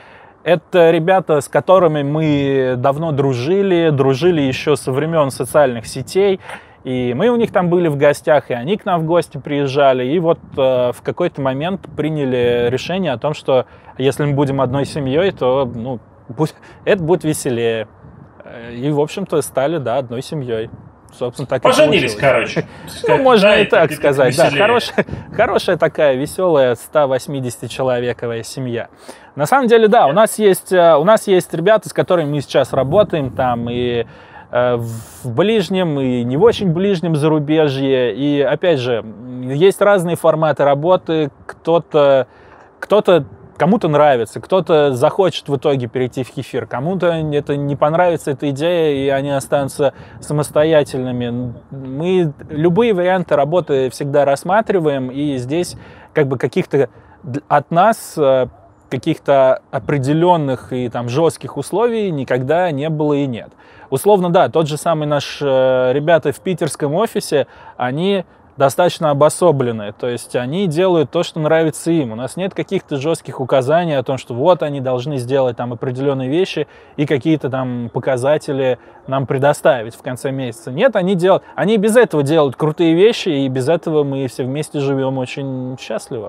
Это ребята, с которыми мы давно дружили, дружили еще со времен социальных сетей. И мы у них там были в гостях, и они к нам в гости приезжали. И вот э, в какой-то момент приняли решение о том, что если мы будем одной семьей, то ну, будь, это будет веселее. И, в общем-то, стали, да, одной семьей. Собственно, так Поженились, и короче. Ну, можно и так сказать. Да, хорошая, хорошая такая веселая ста восьмидесятичеловековая семья. На самом деле, да, у нас есть, у нас есть ребята, с которыми мы сейчас работаем там и в ближнем, и не в очень ближнем зарубежье. И, опять же, есть разные форматы работы. Кто-то, кто-то кому-то нравится, кто-то захочет в итоге перейти в кефир, кому-то это не понравится, эта идея, и они останутся самостоятельными. Мы любые варианты работы всегда рассматриваем, и здесь как бы каких-то от нас каких-то определенных и там жестких условий никогда не было и нет. Условно, да, тот же самый наш э, ребята в питерском офисе, они достаточно обособленные, то есть они делают то, что нравится им. У нас нет каких-то жестких указаний о том, что вот они должны сделать там определенные вещи и какие-то там показатели нам предоставить в конце месяца. Нет, они делают, они без этого делают крутые вещи, и без этого мы все вместе живем очень счастливо.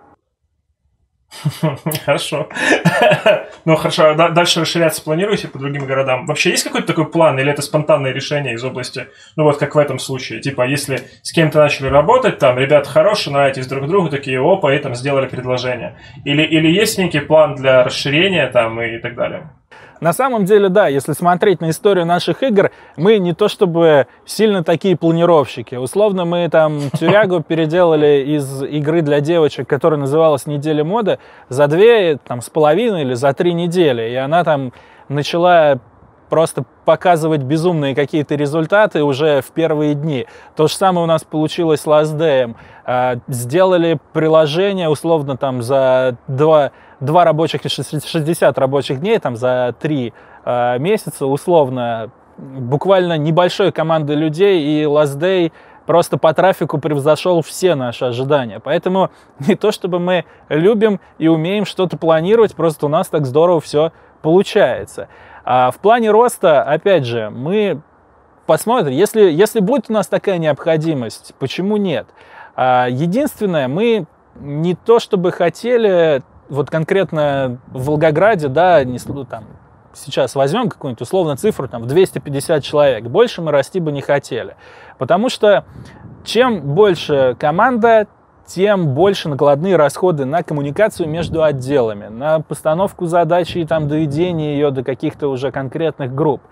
Хорошо. Ну, хорошо, дальше расширяться планируете по другим городам? Вообще есть какой-то такой план, или это спонтанное решение из области, ну вот как в этом случае? Типа, если с кем-то начали работать, там, ребята хорошие, нравитесь друг другу, такие, опа, и там сделали предложение. Или, или есть некий план для расширения там и так далее? На самом деле, да, если смотреть на историю наших игр, мы не то чтобы сильно такие планировщики. Условно, мы там Тюрягу переделали из игры для девочек, которая называлась «Неделя моды», за две там, с половиной или за три недели. И она там начала просто показывать безумные какие-то результаты уже в первые дни. То же самое у нас получилось с Last Day. Сделали приложение условно там за два... два рабочих, шестьдесят рабочих дней, там, за три э, месяца, условно, буквально небольшой команды людей, и Last Day просто по трафику превзошел все наши ожидания. Поэтому не то, чтобы мы любим и умеем что-то планировать, просто у нас так здорово все получается. А в плане роста, опять же, мы посмотрим, если, если будет у нас такая необходимость, почему нет? А единственное, мы не то, чтобы хотели... Вот конкретно в Волгограде, да, не, там, сейчас возьмем какую-нибудь условно цифру, там, двести пятьдесят человек, больше мы расти бы не хотели. Потому что чем больше команда, тем больше накладные расходы на коммуникацию между отделами, на постановку задачи и там, доведение ее до каких-то уже конкретных групп.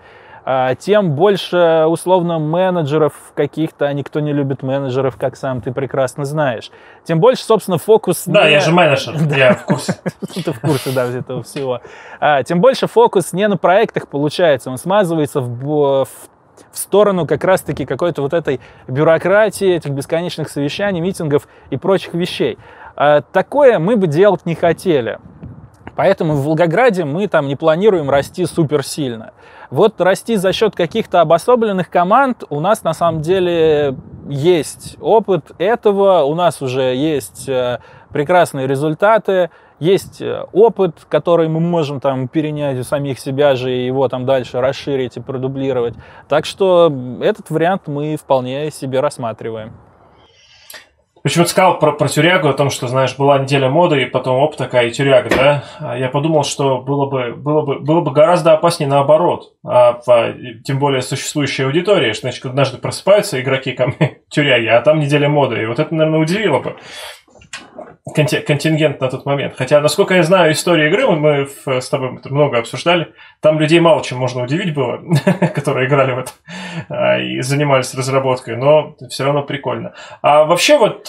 Тем больше, условно, менеджеров каких-то, а никто не любит менеджеров, как сам ты прекрасно знаешь. Тем больше, собственно, фокус... Да, не... я же менеджер, я в курсе. Ты в курсе, да, этого всего. Тем больше фокус не на проектах получается, он смазывается в, в сторону как раз-таки какой-то вот этой бюрократии, этих бесконечных совещаний, митингов и прочих вещей. Такое мы бы делать не хотели. Поэтому в Волгограде мы там не планируем расти суперсильно. Вот расти за счет каких-то обособленных команд у нас на самом деле есть опыт этого, у нас уже есть прекрасные результаты, есть опыт, который мы можем там перенять у самих себя же и его там дальше расширить и продублировать. Так что этот вариант мы вполне себе рассматриваем. Почему ты сказал про, про Тюрягу, о том, что, знаешь, была неделя моды, и потом оп, такая и Тюряга, да? Я подумал, что было бы, было бы, было бы гораздо опаснее наоборот. А, а, тем более существующей аудитории, что, значит, однажды просыпаются игроки ко мне Тюряги, а там неделя моды. И вот это, наверное, удивило бы контингент на тот момент. Хотя, насколько я знаю историю игры, мы с тобой это много обсуждали, там людей мало чем можно удивить было, которые играли в это и занимались разработкой, но все равно прикольно. А вообще вот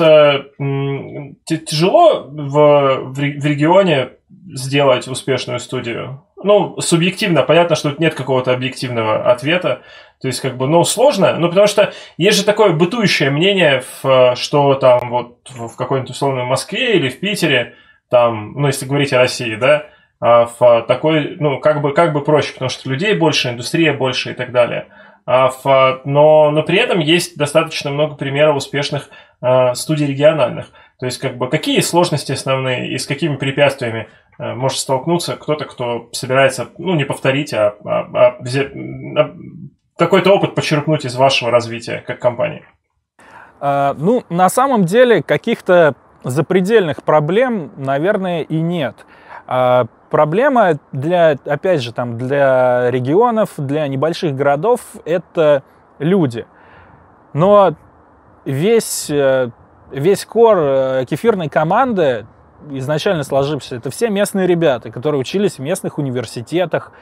тяжело в, в регионе сделать успешную студию? Ну, субъективно, понятно, что тут нет какого-то объективного ответа. То есть, как бы, ну, сложно. Ну, потому что есть же такое бытующее мнение, что там вот в какой-нибудь условной Москве или в Питере, там, ну, если говорить о России, да, в такой, ну, как бы, как бы проще, потому что людей больше, индустрия больше и так далее. Но, но при этом есть достаточно много примеров успешных студий региональных. То есть, как бы, какие сложности основные и с какими препятствиями э, может столкнуться кто-то, кто собирается, ну, не повторить, а, а, а взять, а, какой-то опыт почерпнуть из вашего развития как компании? А, ну, на самом деле, каких-то запредельных проблем, наверное, и нет. А, проблема для, опять же, там, для регионов, для небольших городов — это люди. Но весь, весь кор кефирной команды, изначально сложившийся, это все местные ребята, которые учились в местных университетах.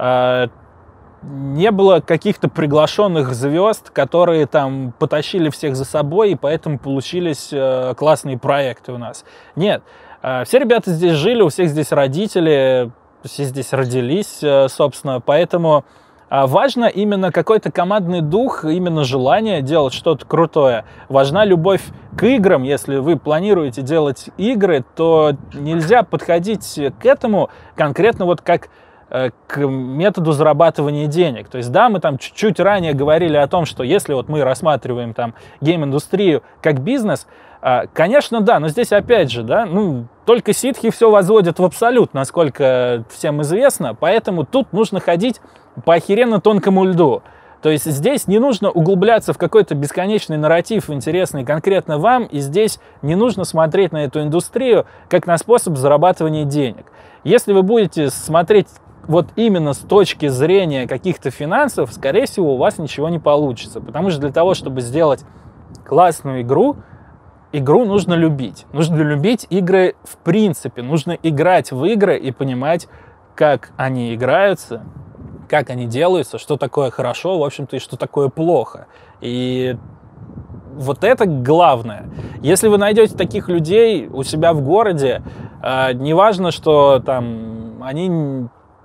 Не было каких-то приглашенных звезд, которые там потащили всех за собой, и поэтому получились классные проекты у нас. Нет, все ребята здесь жили, у всех здесь родители, все здесь родились, собственно, поэтому важно именно какой-то командный дух, именно желание делать что-то крутое. Важна любовь к играм. Если вы планируете делать игры, то нельзя подходить к этому конкретно вот как к методу зарабатывания денег. То есть, да, мы там чуть-чуть ранее говорили о том, что если вот мы рассматриваем там гейм-индустрию как бизнес, конечно, да, но здесь опять же, да, ну, только ситхи все возводят в абсолют, насколько всем известно, поэтому тут нужно ходить по охеренно тонкому льду. То есть здесь не нужно углубляться в какой-то бесконечный нарратив, интересный конкретно вам, и здесь не нужно смотреть на эту индустрию как на способ зарабатывания денег. Если вы будете смотреть вот именно с точки зрения каких-то финансов, скорее всего, у вас ничего не получится. Потому что для того, чтобы сделать классную игру, игру нужно любить. Нужно любить игры в принципе. Нужно играть в игры и понимать, как они играются, как они делаются, что такое хорошо, в общем-то, и что такое плохо. И вот это главное. Если вы найдете таких людей у себя в городе, э, неважно, что там они...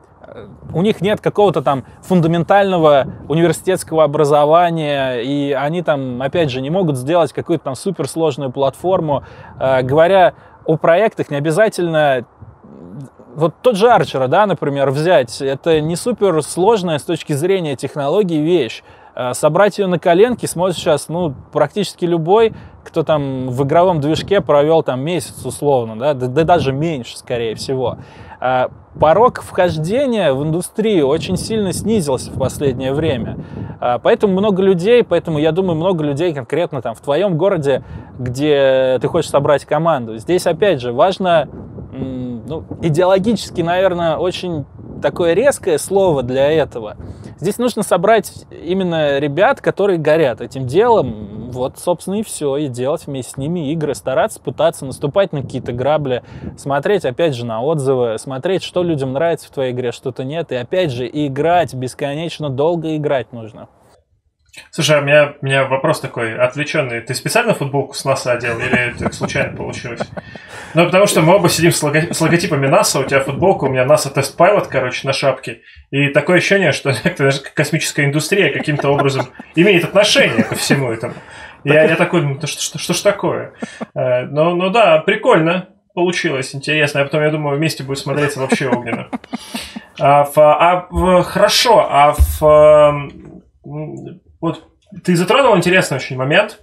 у них нет какого-то там фундаментального университетского образования, и они там, опять же, не могут сделать какую-то там суперсложную платформу. Э, говоря о проектах, не обязательно... Вот тот же Арчера, да, например, взять, это не суперсложная с точки зрения технологий вещь. Э, собрать ее на коленке сможет сейчас, ну, практически любой, кто там в игровом движке провел там месяц условно, да, да, да даже меньше, скорее всего. Э, порог вхождения в индустрию очень сильно снизился в последнее время. Э, поэтому много людей, поэтому я думаю, много людей конкретно там в твоем городе, где ты хочешь собрать команду. Здесь, опять же, важно, ну, идеологически, наверное, очень такое резкое слово для этого. Здесь нужно собрать именно ребят, которые горят этим делом, вот, собственно, и все, и делать вместе с ними игры, стараться, пытаться наступать на какие-то грабли, смотреть, опять же, на отзывы, смотреть, что людям нравится в твоей игре, что-то нет, и, опять же, играть, бесконечно долго играть нужно. Слушай, а у меня, у меня вопрос такой отвлеченный. Ты специально футболку с НАСА одел или это случайно получилось? Ну, потому что мы оба сидим с, лого... с логотипами НАСА, у тебя футболка, у меня НАСА Тест Пайлот, короче, на шапке. И такое ощущение, что даже космическая индустрия каким-то образом имеет отношение ко всему этому. Я, я такой, ну, что, что, что ж такое? Ну, ну да, прикольно получилось, интересно. А потом, я думаю, вместе будет смотреться вообще огненно. А, в, а в, хорошо, а в... Вот ты затронул интересный очень момент,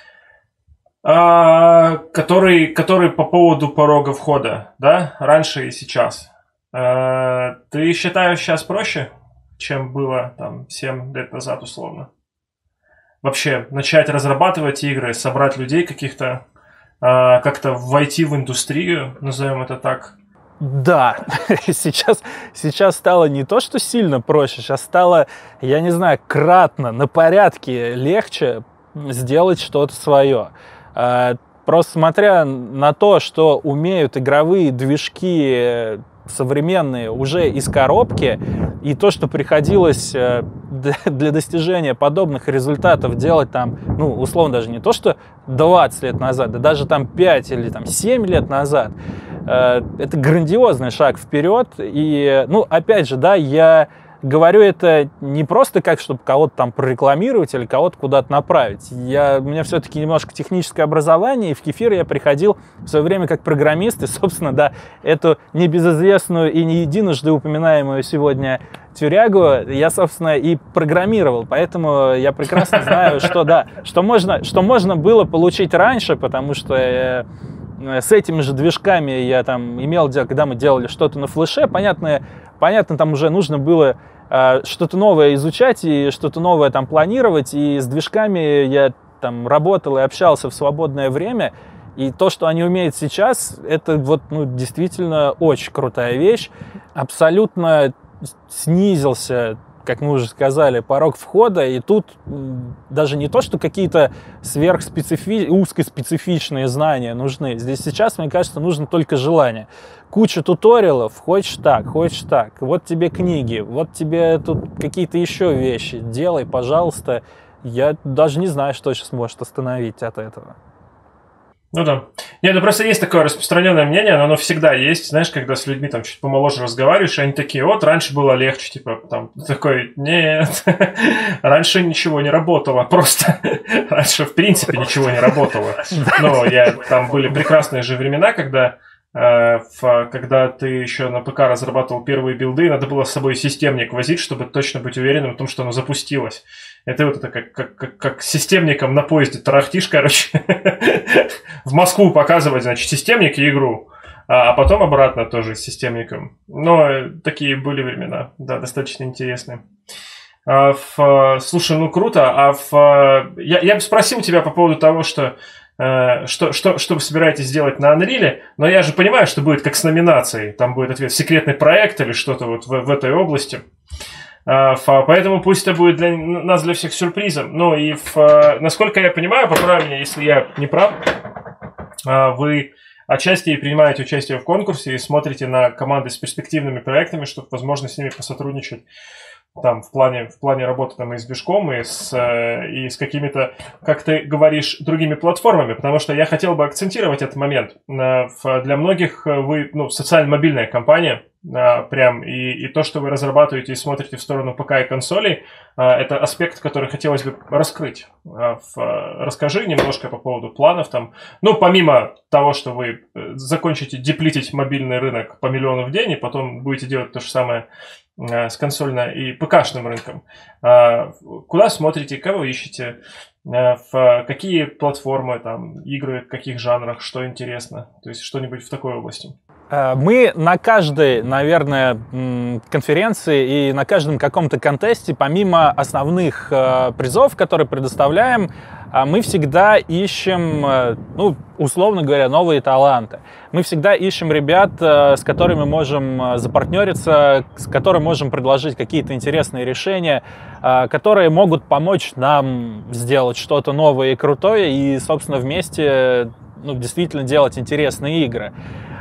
который, который по поводу порога входа, да, раньше и сейчас. Ты считаешь сейчас проще, чем было там семь лет назад условно? Вообще начать разрабатывать игры, собрать людей каких-то, как-то войти в индустрию, назовем это так. Да, сейчас, сейчас стало не то, что сильно проще, сейчас стало, я не знаю, кратно, на порядке легче сделать что-то свое. Просто смотря на то, что умеют игровые движки современные уже из коробки, и то, что приходилось для достижения подобных результатов делать там, ну, условно, даже не то, что двадцать лет назад, да даже там пять или там семь лет назад, это грандиозный шаг вперед. И, ну, опять же, да, я говорю это не просто как, чтобы кого-то там прорекламировать или кого-то куда-то направить. Я, у меня все-таки немножко техническое образование, и в Кефир я приходил в свое время как программист, и, собственно, да, эту небезызвестную и не единожды упоминаемую сегодня тюрягу я, собственно, и программировал. Поэтому я прекрасно знаю, что, да, что можно, что можно было получить раньше, потому что с этими же движками я там имел дело, когда мы делали что-то на флеше, понятно, понятно, там уже нужно было э, что-то новое изучать и что-то новое там планировать, и с движками я там работал и общался в свободное время, и то, что они умеют сейчас, это вот, ну, действительно очень крутая вещь, абсолютно снизился, как мы уже сказали, порог входа, и тут даже не то, что какие-то сверхспецифи... узкоспецифичные знания нужны. Здесь сейчас, мне кажется, нужно только желание. Куча туториалов, хочешь так, хочешь так, вот тебе книги, вот тебе тут какие-то еще вещи, делай, пожалуйста. Я даже не знаю, что сейчас может остановить от этого. Ну да. Нет, ну просто есть такое распространенное мнение, но оно всегда есть, знаешь, когда с людьми там чуть помоложе разговариваешь, и они такие, вот, раньше было легче, типа, там, такой, нет, раньше ничего не работало, просто раньше, в принципе, ничего не работало. Но я, там были прекрасные же времена, когда, э, в, когда ты еще на ПК разрабатывал первые билды, надо было с собой системник возить, чтобы точно быть уверенным в том, что оно запустилось. Это вот это как, как, как, как системником на поезде тарахтишь, короче, в Москву показывать, значит, системник и игру, а потом обратно тоже с системником. Но такие были времена, да, достаточно интересные. А в, слушай, ну круто, а в, я, я бы спросил тебя по поводу того, что, что, что, что вы собираетесь сделать на Unreal, но я же понимаю, что будет как с номинацией, там будет ответ секретный проект или что-то вот в, в этой области. Uh, поэтому пусть это будет для нас, для всех, сюрпризом. Ну и, в, насколько я понимаю, поправь меня, если я не прав, uh, вы отчасти принимаете участие в конкурсе и смотрите на команды с перспективными проектами, чтобы, возможно, с ними посотрудничать там, в плане, в плане работы там, и с движком, и с, и с какими-то, как ты говоришь, другими платформами. Потому что я хотел бы акцентировать этот момент. Uh, для многих вы, ну, социально-мобильная компания, Uh, прям, и, и то, что вы разрабатываете и смотрите в сторону ПК и консолей, uh, это аспект, который хотелось бы раскрыть. Uh, в, uh, расскажи немножко по поводу планов там. Ну, помимо того, что вы закончите деплитить мобильный рынок по миллиону в день, и потом будете делать то же самое uh, с консольно- и ПК-шным рынком. Uh, куда смотрите, кого ищете, uh, в какие платформы, там, игры, в каких жанрах, что интересно? То есть что-нибудь в такой области. Мы на каждой, наверное, конференции и на каждом каком-то контесте, помимо основных призов, которые предоставляем, мы всегда ищем, ну, условно говоря, новые таланты. Мы всегда ищем ребят, с которыми можем запартнериться, с которыми можем предложить какие-то интересные решения, которые могут помочь нам сделать что-то новое и крутое и, собственно, вместе, ну, действительно делать интересные игры.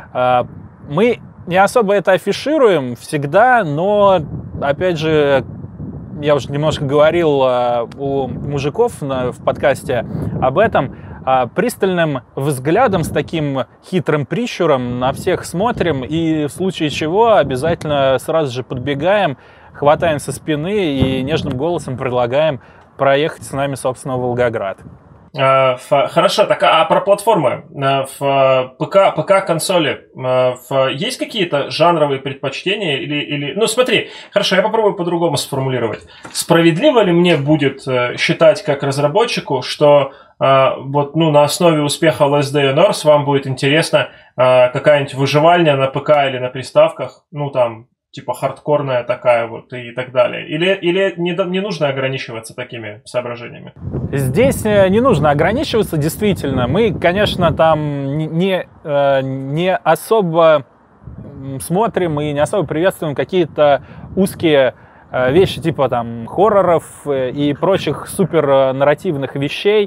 Мы не особо это афишируем всегда, но, опять же, я уже немножко говорил у мужиков в подкасте об этом, пристальным взглядом, с таким хитрым прищуром на всех смотрим и в случае чего обязательно сразу же подбегаем, хватаем со спины и нежным голосом предлагаем проехать с нами, собственно, в Волгоград. Хорошо, так а про платформы? В ПК, ПК консоли есть какие-то жанровые предпочтения? Или, или... Ну смотри, хорошо, я попробую по-другому сформулировать. Справедливо ли мне будет считать как разработчику, что вот, ну, на основе успеха Last Day on Earth вам будет интересна какая-нибудь выживальня на ПК или на приставках, ну там, типа хардкорная такая вот и так далее? Или, или не, не нужно ограничиваться такими соображениями? Здесь не нужно ограничиваться, действительно. Мы, конечно, там не, не особо смотрим и не особо приветствуем какие-то узкие вещи типа там хорроров и прочих супернарративных вещей,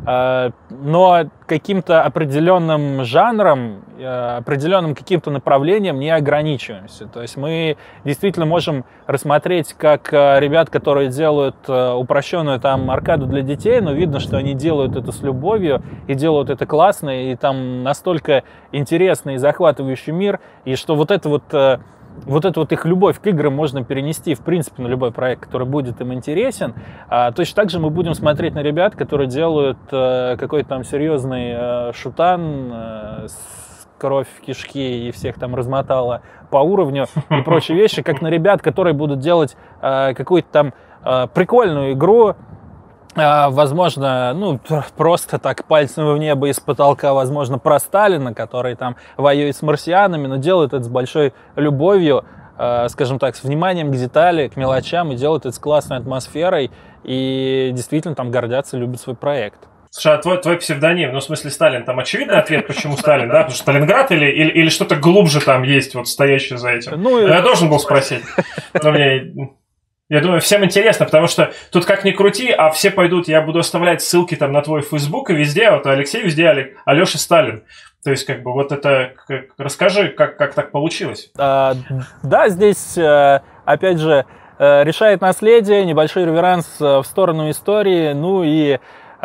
но каким-то определенным жанром, определенным каким-то направлением не ограничиваемся. То есть мы действительно можем рассмотреть как ребят, которые делают упрощенную там аркаду для детей, но видно, что они делают это с любовью и делают это классно, и там настолько интересный и захватывающий мир, и что вот это вот Вот эту вот их любовь к играм можно перенести, в принципе, на любой проект, который будет им интересен. А, точно так же мы будем смотреть на ребят, которые делают а, какой-то там серьезный а, шутан, а, с кровь в кишки и всех там размотало по уровню и прочие вещи, как на ребят, которые будут делать а, какую-то там а, прикольную игру, возможно, ну, просто так пальцем в небо из потолка, возможно, про Сталина, который там воюет с марсианами, но делает это с большой любовью, скажем так, с вниманием к детали, к мелочам, и делает это с классной атмосферой, и действительно там гордятся, любят свой проект. Слушай, а твой, твой псевдоним, ну, в смысле, Сталин, там очевидный ответ, почему Сталин, да? Потому что Сталинград или, или, или что-то глубже там есть, вот стоящее за этим? Ну, я должен был спросить. Но мне... Я думаю, всем интересно, потому что тут как ни крути, а все пойдут, я буду оставлять ссылки там на твой Facebook и везде, вот Алексей везде, Олег, Алеша Сталин. То есть, как бы, вот это, как, расскажи, как, как так получилось. А, да, здесь, опять же, решает наследие, небольшой реверанс в сторону истории, ну и,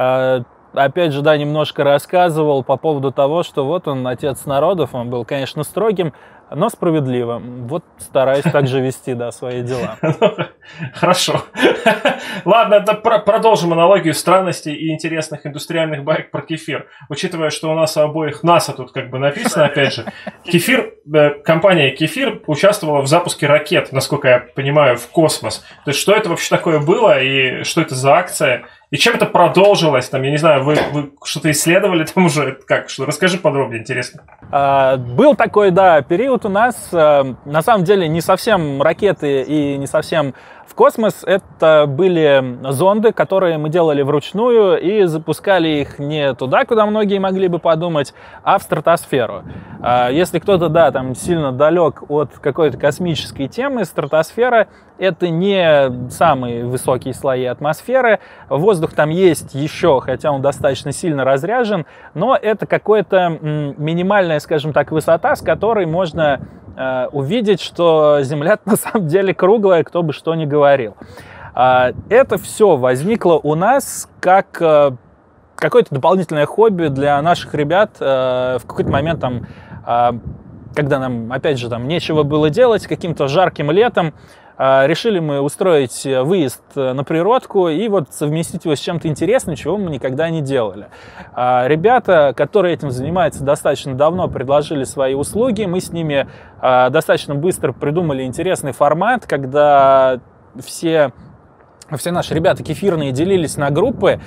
опять же, да, немножко рассказывал по поводу того, что вот он, отец народов, он был, конечно, строгим, но справедливым. Вот стараюсь также вести, да, свои дела. Хорошо. Ладно, продолжим аналогию странностей и интересных индустриальных байк про кефир. Учитывая, что у нас у обоих НАСА тут как бы написано, опять же, кефир, компания Кефир участвовала в запуске ракет, насколько я понимаю, в космос. То есть, что это вообще такое было и что это за акция? И чем это продолжилось? Там, я не знаю, вы, вы что-то исследовали там уже? Как? Что? Расскажи подробнее, интересно. А, был такой, да, период у нас. А, на самом деле не совсем ракеты и не совсем в космос. Это были зонды, которые мы делали вручную и запускали их не туда, куда многие могли бы подумать, а в стратосферу. А, если кто-то, да, там сильно далек от какой-то космической темы, стратосфера — это не самые высокие слои атмосферы. Воздух там есть еще, хотя он достаточно сильно разряжен, но это какая-то минимальная, скажем так, высота, с которой можно э, увидеть, что Земля на самом деле круглая, кто бы что ни говорил. Э, это все возникло у нас как э, какое-то дополнительное хобби для наших ребят. Э, в какой-то момент там, э, когда нам, опять же, там нечего было делать, каким-то жарким летом, решили мы устроить выезд на природку и вот совместить его с чем-то интересным, чего мы никогда не делали. Ребята, которые этим занимаются достаточно давно, предложили свои услуги. Мы с ними достаточно быстро придумали интересный формат, когда все... Все наши ребята кефирные делились на группы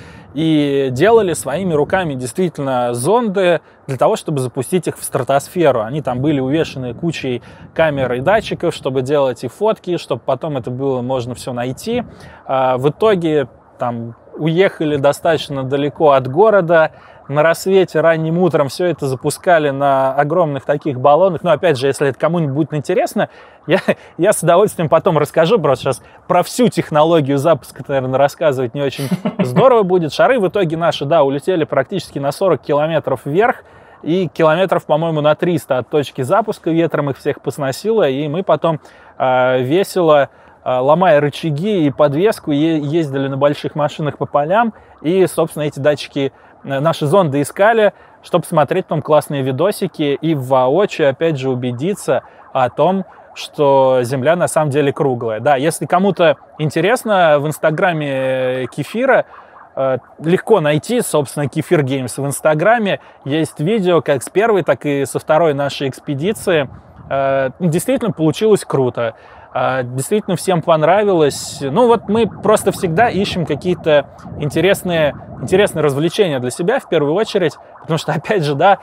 и делали своими руками действительно зонды для того, чтобы запустить их в стратосферу. Они там были увешаны кучей камер и датчиков, чтобы делать и фотки, чтобы потом это было можно все найти. В итоге там уехали достаточно далеко от города. На рассвете, ранним утром все это запускали на огромных таких баллонах. Но опять же, если это кому-нибудь будет интересно, я, я с удовольствием потом расскажу. Просто сейчас про всю технологию запуска, наверное, рассказывать не очень здорово будет. Шары в итоге наши, да, улетели практически на сорок километров вверх. И километров, по-моему, на триста от точки запуска ветром их всех посносило. И мы потом э, весело, э, ломая рычаги и подвеску, е- ездили на больших машинах по полям. И, собственно, эти датчики... Наши зонды искали, чтобы смотреть там классные видосики и воочию, опять же, убедиться о том, что Земля на самом деле круглая. Да, если кому-то интересно, в инстаграме Кефира э, легко найти, собственно, Кефир Геймс в инстаграме. Есть видео как с первой, так и со второй нашей экспедиции. Э, действительно получилось круто. Действительно всем понравилось. Ну вот мы просто всегда ищем какие-то интересные, интересные развлечения для себя в первую очередь, потому что, опять же, да,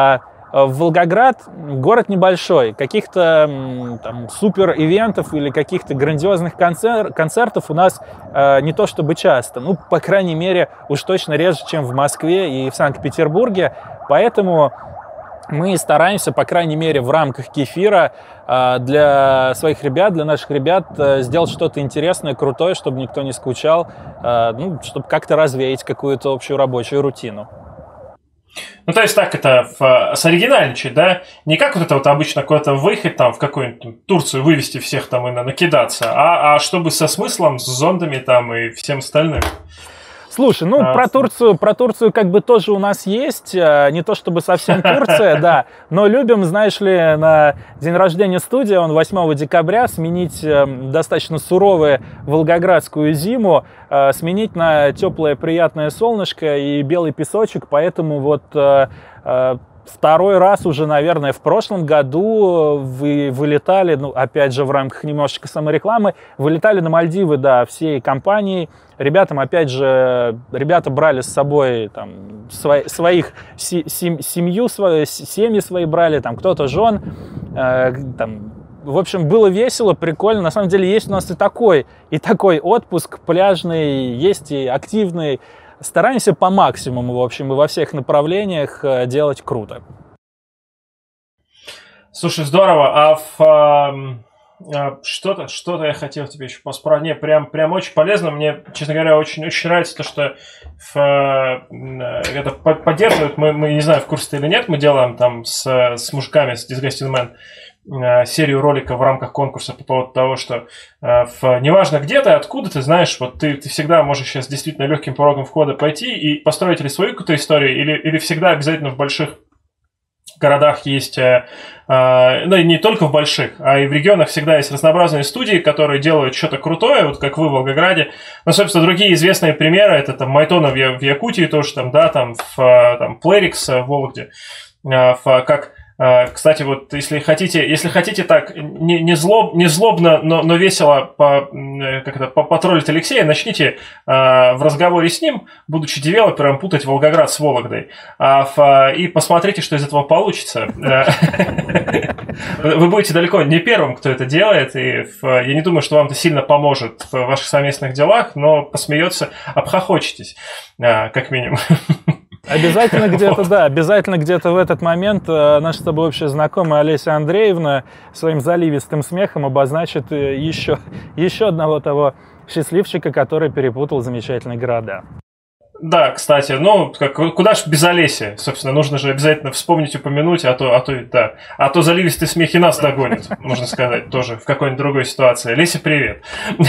Волгоград город небольшой, каких-то там супер-ивентов или каких-то грандиозных концер- концертов у нас не то чтобы часто, ну, по крайней мере, уж точно реже, чем в Москве и в Санкт-Петербурге, поэтому мы стараемся, по крайней мере, в рамках Кефира для своих ребят, для наших ребят сделать что-то интересное, крутое, чтобы никто не скучал, ну, чтобы как-то развеять какую-то общую рабочую рутину. Ну, то есть так это в, соригинальничать, да? Не как вот это вот обычно куда-то выехать там в какую-нибудь Турцию, вывести всех там и накидаться, а, а чтобы со смыслом, с зондами там и всем остальным. Слушай, ну а, про Турцию, про Турцию как бы тоже у нас есть, не то чтобы совсем Турция, да, но любим, знаешь ли, на день рождения студии, он восьмого декабря, сменить достаточно суровую волгоградскую зиму, сменить на теплое приятное солнышко и белый песочек, поэтому вот второй раз уже, наверное, в прошлом году вы вылетали, ну, опять же, в рамках немножечко саморекламы, вылетали на Мальдивы, да, всей компанией. Ребятам, опять же, ребята брали с собой там свои, своих сем, семью, свои, семьи свои брали, там кто-то жен, э, там, в общем, было весело, прикольно. На самом деле есть у нас и такой, и такой отпуск пляжный, есть и активный. Стараемся по максимуму, в общем, и во всех направлениях делать круто. Слушай, здорово. А в, а, что-то, что-то я хотел тебе еще поспрашивать. Не, прям, прям очень полезно. Мне, честно говоря, очень, очень нравится то, что в, это поддерживают. Мы, мы, не знаю, в курсе ты или нет, мы делаем там с, с мужиками, с Disgusting Man, серию роликов в рамках конкурса по поводу того, что э, в, неважно где ты, откуда ты, знаешь, вот ты, ты всегда можешь сейчас действительно легким порогом входа пойти и построить или свою какую-то историю, или, или всегда обязательно в больших городах есть, э, э, ну и не только в больших, а и в регионах всегда есть разнообразные студии, которые делают что-то крутое, вот как вы в Волгограде. Ну, собственно, другие известные примеры, это там Майтона в, Я- в Якутии тоже, там, да, там, в, там Playrix в Вологде, э, в, как... Кстати, вот если хотите, если хотите так не, не, злоб, не злобно, но, но весело по, как это, потроллить Алексея, начните э, в разговоре с ним, будучи девелопером, путать Волгоград с Вологдой. А, в, и посмотрите, что из этого получится. Вы будете далеко не первым, кто это делает, и я не думаю, что вам это сильно поможет в ваших совместных делах, но посмеется, обхохочетесь, как минимум. Обязательно где-то, да, обязательно где-то в этот момент э, наша с тобой общая знакомая Олеся Андреевна своим заливистым смехом обозначит еще, еще одного того счастливчика, который перепутал замечательные города. Да, кстати, ну, как, куда ж без Олеси, собственно, нужно же обязательно вспомнить, упомянуть, а то, а то, да, а то заливистый смех и нас догонит, можно сказать, тоже в какой-нибудь другой ситуации. Леся, привет.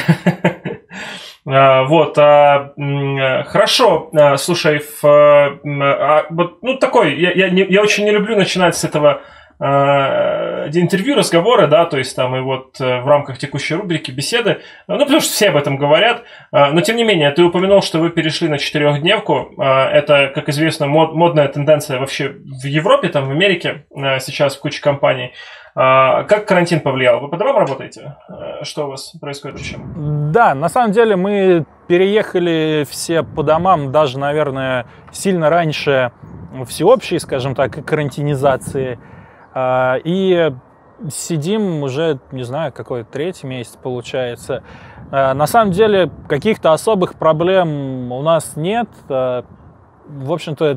Вот, а, хорошо, слушай, в, а, вот, ну, такой, я, я, не, я очень не люблю начинать с этого а, интервью, разговора, да, то есть там и вот в рамках текущей рубрики беседы, ну, потому что все об этом говорят, но, тем не менее, ты упомянул, что вы перешли на четырехдневку, это, как известно, мод, модная тенденция вообще в Европе, там, в Америке сейчас в куче компаний. А, как карантин повлиял? Вы по домам работаете? Что у вас происходит вообще? Да, на самом деле мы переехали все по домам, даже, наверное, сильно раньше всеобщей, скажем так, карантинизации. И сидим уже, не знаю, какой третий месяц получается. На самом деле каких-то особых проблем у нас нет. В общем-то,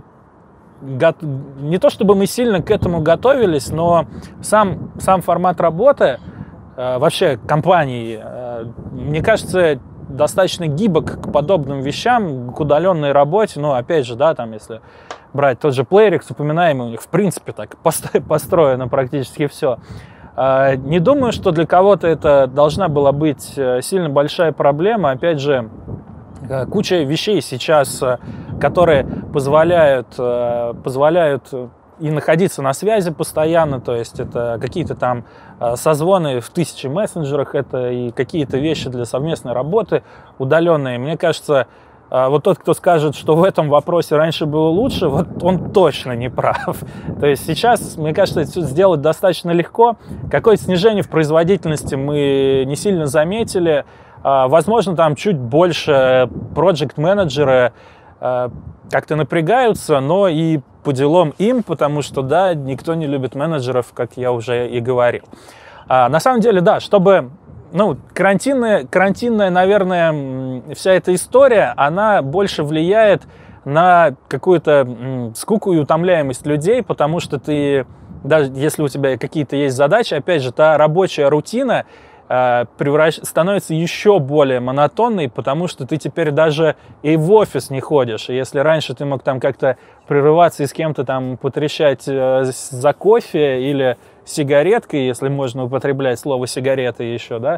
не то чтобы мы сильно к этому готовились, но сам, сам формат работы э, вообще компании, э, мне кажется, достаточно гибок к подобным вещам, к удаленной работе. Ну, опять же, да, там, если брать тот же Playrix, упоминаемый, у них, в принципе, так построено практически все. Э, не думаю, что для кого-то это должна была быть сильно большая проблема. Опять же, куча вещей сейчас, которые позволяют, позволяют и находиться на связи постоянно, то есть это какие-то там созвоны в тысячи мессенджерах, это и какие-то вещи для совместной работы удаленные. Мне кажется, вот тот, кто скажет, что в этом вопросе раньше было лучше, вот он точно не прав. То есть сейчас, мне кажется, это сделать достаточно легко. Какое-то снижение в производительности мы не сильно заметили. Возможно, там чуть больше проект-менеджеры как-то напрягаются, но и по делам им, потому что, да, никто не любит менеджеров, как я уже и говорил. А, на самом деле, да, чтобы, ну, карантинная, карантинная, наверное, вся эта история, она больше влияет на какую-то скуку и утомляемость людей, потому что ты, даже если у тебя какие-то есть задачи, опять же, та рабочая рутина Превращ... становится еще более монотонной, потому что ты теперь даже и в офис не ходишь. И если раньше ты мог там как-то прерываться и с кем-то там потрещать за кофе или сигареткой, если можно употреблять слово сигареты еще, да,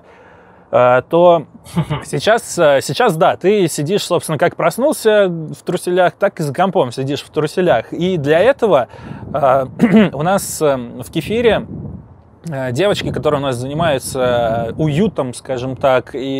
то сейчас, сейчас, да, ты сидишь, собственно, как проснулся в труселях, так и за компом сидишь в труселях. И для этого у нас в Кефире девочки, которые у нас занимаются уютом, скажем так, и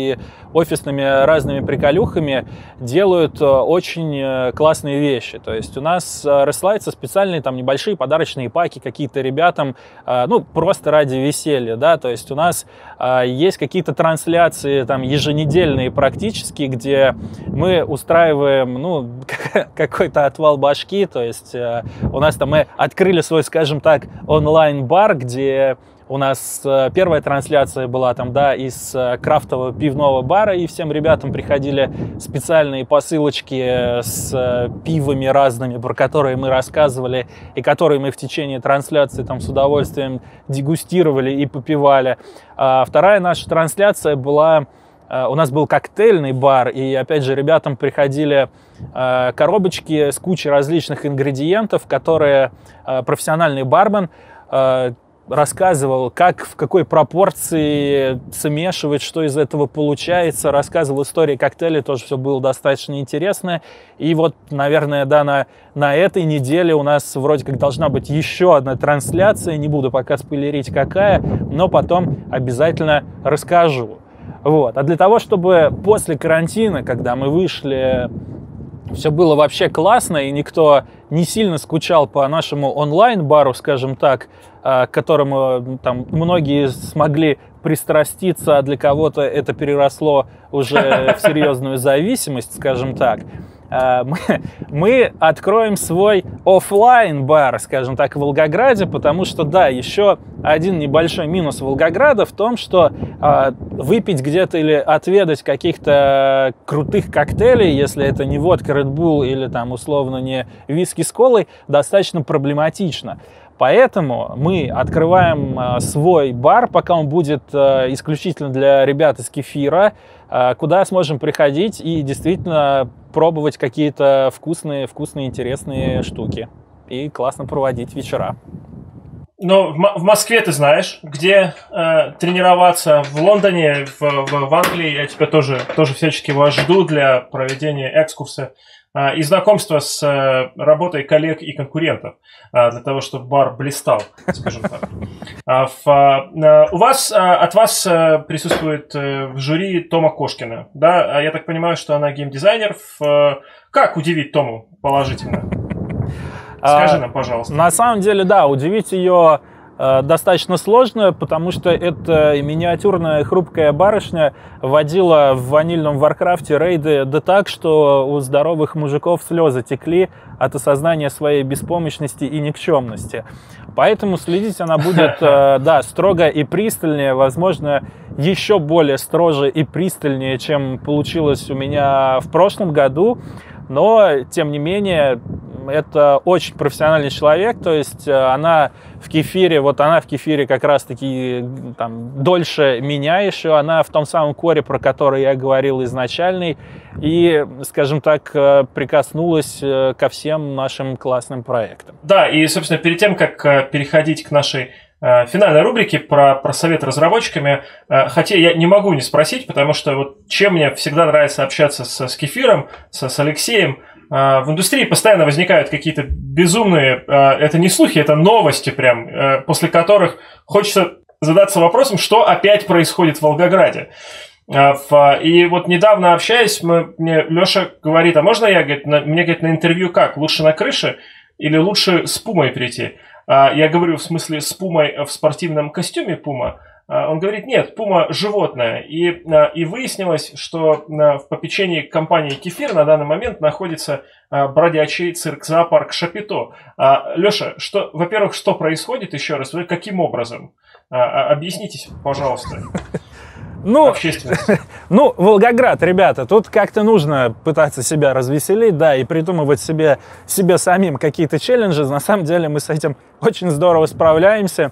офисными разными приколюхами делают очень классные вещи. То есть у нас рассылаются специальные там небольшие подарочные паки какие-то ребятам, ну, просто ради веселья, да, то есть у нас есть какие-то трансляции там еженедельные практически, где мы устраиваем, ну, какой-то отвал башки, то есть у нас там мы открыли свой, скажем так, онлайн-бар, где у нас первая трансляция была там, да, из крафтового пивного бара, и всем ребятам приходили специальные посылочки с пивами разными, про которые мы рассказывали, и которые мы в течение трансляции там с удовольствием дегустировали и попивали. А вторая наша трансляция была... У нас был коктейльный бар, и, опять же, ребятам приходили э, коробочки с кучей различных ингредиентов, которые э, профессиональный бармен э, рассказывал, как, в какой пропорции смешивать, что из этого получается, рассказывал истории коктейлей, тоже все было достаточно интересно. И вот, наверное, да, на, на этой неделе у нас вроде как должна быть еще одна трансляция, не буду пока спойлерить какая, но потом обязательно расскажу. Вот. А для того, чтобы после карантина, когда мы вышли, все было вообще классно, и никто не сильно скучал по нашему онлайн-бару, скажем так, к которому там многие смогли пристраститься, а для кого-то это переросло уже в серьезную зависимость, скажем так, мы, мы откроем свой офлайн-бар, скажем так, в Волгограде, потому что, да, еще один небольшой минус Волгограда в том, что э, выпить где-то или отведать каких-то крутых коктейлей, если это не водка Red Bull или там условно не виски с колой, достаточно проблематично. Поэтому мы открываем э, свой бар, пока он будет э, исключительно для ребят из Кефира, э, куда сможем приходить и действительно пробовать какие-то вкусные, вкусные, интересные штуки и классно проводить вечера. Но в, в Москве ты знаешь, где э, тренироваться, в Лондоне, в, в, в Англии я тебя тоже, тоже всячески вас жду для проведения экскурса э, и знакомства с э, работой коллег и конкурентов, э, для того, чтобы бар блистал, скажем так. А в, э, у вас, э, от вас э, присутствует э, в жюри Тома Кошкина, да? Я так понимаю, что она геймдизайнер. В, э, как удивить Тому положительно? Скажи нам, пожалуйста. На самом деле, да, удивить ее э, достаточно сложно, потому что эта миниатюрная хрупкая барышня водила в ванильном Варкрафте рейды да так, что у здоровых мужиков слезы текли от осознания своей беспомощности и никчемности. Поэтому следить она будет, э, да, строго и пристальнее, возможно, еще более строже и пристальнее, чем получилось у меня в прошлом году. Но, тем не менее, это очень профессиональный человек, то есть она в Кефире, вот она в Кефире как раз-таки там дольше меня еще, она в том самом коре, про который я говорил изначальный, и, скажем так, прикоснулась ко всем нашим классным проектам. Да, и, собственно, перед тем, как переходить к нашей финальной рубрике про, про совет разработчиками, хотя я не могу не спросить, потому что вот чем мне всегда нравится общаться с, с Кефиром, с, с Алексеем, в индустрии постоянно возникают какие-то безумные, это не слухи, это новости прям, после которых хочется задаться вопросом, что опять происходит в Волгограде. И вот недавно общаясь, мы, мне Леша говорит, а можно я, говорит, на, мне говорит, на интервью как, лучше на крыше или лучше с Пумой прийти? Я говорю, в смысле, с Пумой в спортивном костюме Пума. Он говорит, нет, Пума животное. И, и выяснилось, что в попечении компании Кефир на данный момент находится бродячий цирк-зоопарк Шапито. Леша, что, во-первых, что происходит еще раз? Вы каким образом? Объяснитесь, пожалуйста. Ну, ну, Волгоград, ребята, тут как-то нужно пытаться себя развеселить, да, и придумывать себе, себе самим какие-то челленджи. На самом деле мы с этим очень здорово справляемся.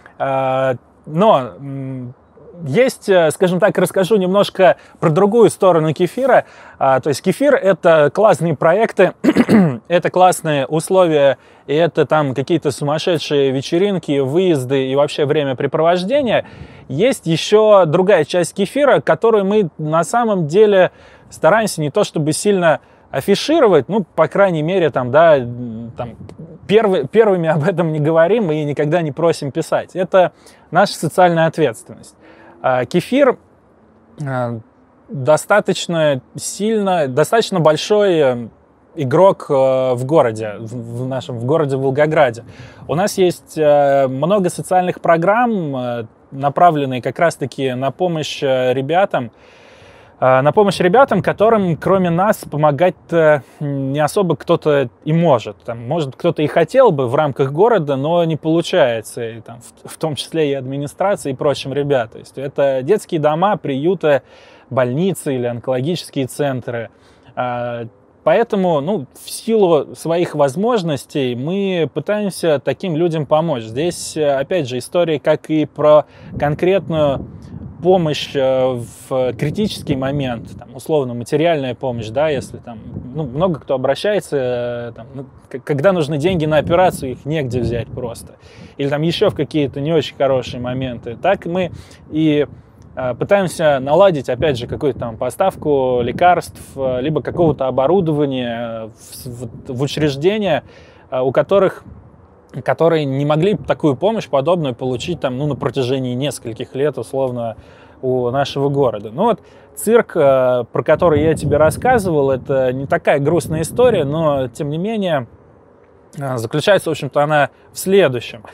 Но есть, скажем так, расскажу немножко про другую сторону Кефира. То есть Кефир — это классные проекты, это классные условия, и это там какие-то сумасшедшие вечеринки, выезды и вообще времяпрепровождения. Есть еще другая часть Кефира, которую мы на самом деле стараемся не то чтобы сильно афишировать, ну, по крайней мере, там, да, там, первый, первыми об этом не говорим и никогда не просим писать. Это наша социальная ответственность. Кефир достаточно сильно, достаточно большой игрок в городе, в нашем в городе Волгограде. У нас есть много социальных программ, направленные как раз-таки на помощь ребятам, на помощь ребятам, которым кроме нас помогать-то не особо кто-то и может. Там, может, кто-то и хотел бы в рамках города, но не получается. И, там, в, в том числе и администрация и прочим ребят. То есть это детские дома, приюты, больницы или онкологические центры. Поэтому, ну, в силу своих возможностей мы пытаемся таким людям помочь. Здесь, опять же, история как и про конкретную помощь в критический момент, там, условно, материальная помощь, да, если там, ну, много кто обращается, там, ну, когда нужны деньги на операцию, их негде взять просто. Или там еще в какие-то не очень хорошие моменты. Так мы и пытаемся наладить, опять же, какую-то там поставку лекарств, либо какого-то оборудования в, в, в учреждения, у которых, которые не могли такую помощь подобную получить там, ну, на протяжении нескольких лет, условно, у нашего города. Ну вот цирк, про который я тебе рассказывал, это не такая грустная история, но, тем не менее, заключается, в общем-то, она в следующем.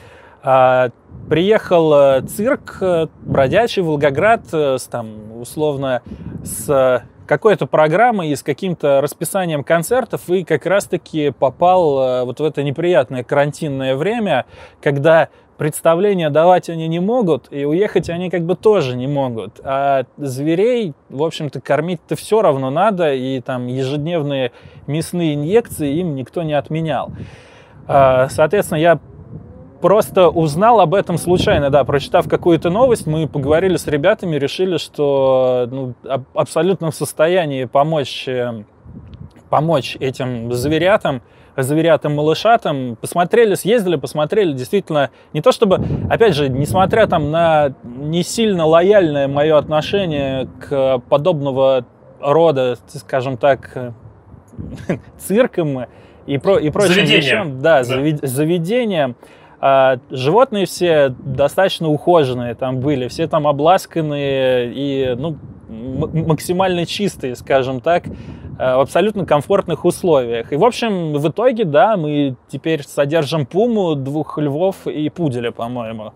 Приехал цирк бродячий в Волгоград с, там, условно, с какой-то программой и с каким-то расписанием концертов, и как раз-таки попал вот в это неприятное карантинное время, когда представления давать они не могут, и уехать они как бы тоже не могут. А зверей, в общем-то, кормить-то все равно надо, и там ежедневные мясные инъекции им никто не отменял. Соответственно, я просто узнал об этом случайно, да, прочитав какую-то новость, мы поговорили с ребятами, решили, что, ну, абсолютно в состоянии помочь, помочь этим зверятам, зверятам-малышатам. Посмотрели, съездили, посмотрели, действительно, не то чтобы, опять же, несмотря там на не сильно лояльное мое отношение к подобного рода, скажем так, циркам и, про, и прочим заведения. вещам, да, да. заведениям, А животные все достаточно ухоженные там были, все там обласканные и, ну, максимально чистые, скажем так, в абсолютно комфортных условиях. И, в общем, в итоге, да, мы теперь содержим пуму, двух львов и пуделя, по-моему.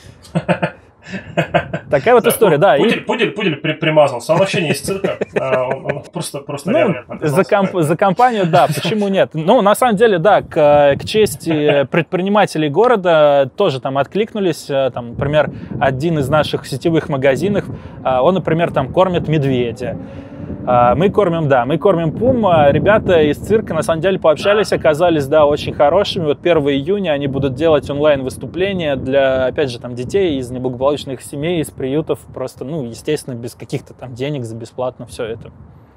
Такая вот история, да. Пудель, пудель, пудель при, примазался. Он вообще не из цирка. Он, он просто, просто ну, за, комп, за компанию, да, почему нет? Ну, на самом деле, да, к, к чести предпринимателей города тоже там откликнулись. Там, например, один из наших сетевых магазинов, он, например, там кормит медведя. Мы кормим, да, мы кормим пум. Ребята из цирка, на самом деле, пообщались, оказались, да, очень хорошими. Вот первого июня они будут делать онлайн-выступления для, опять же, там, детей из неблагополучных семей, из приютов. Просто, ну, естественно, без каких-то там денег, за бесплатно все это.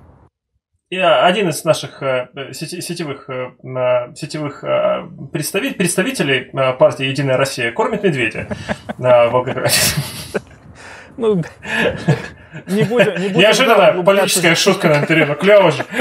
И один из наших сети, сетевых, сетевых представителей, представителей партии «Единая Россия» кормит медведя в Волгограде. Ну, не будем, не будем. Неожиданно да, политическая шутка на интервью, ну клево же.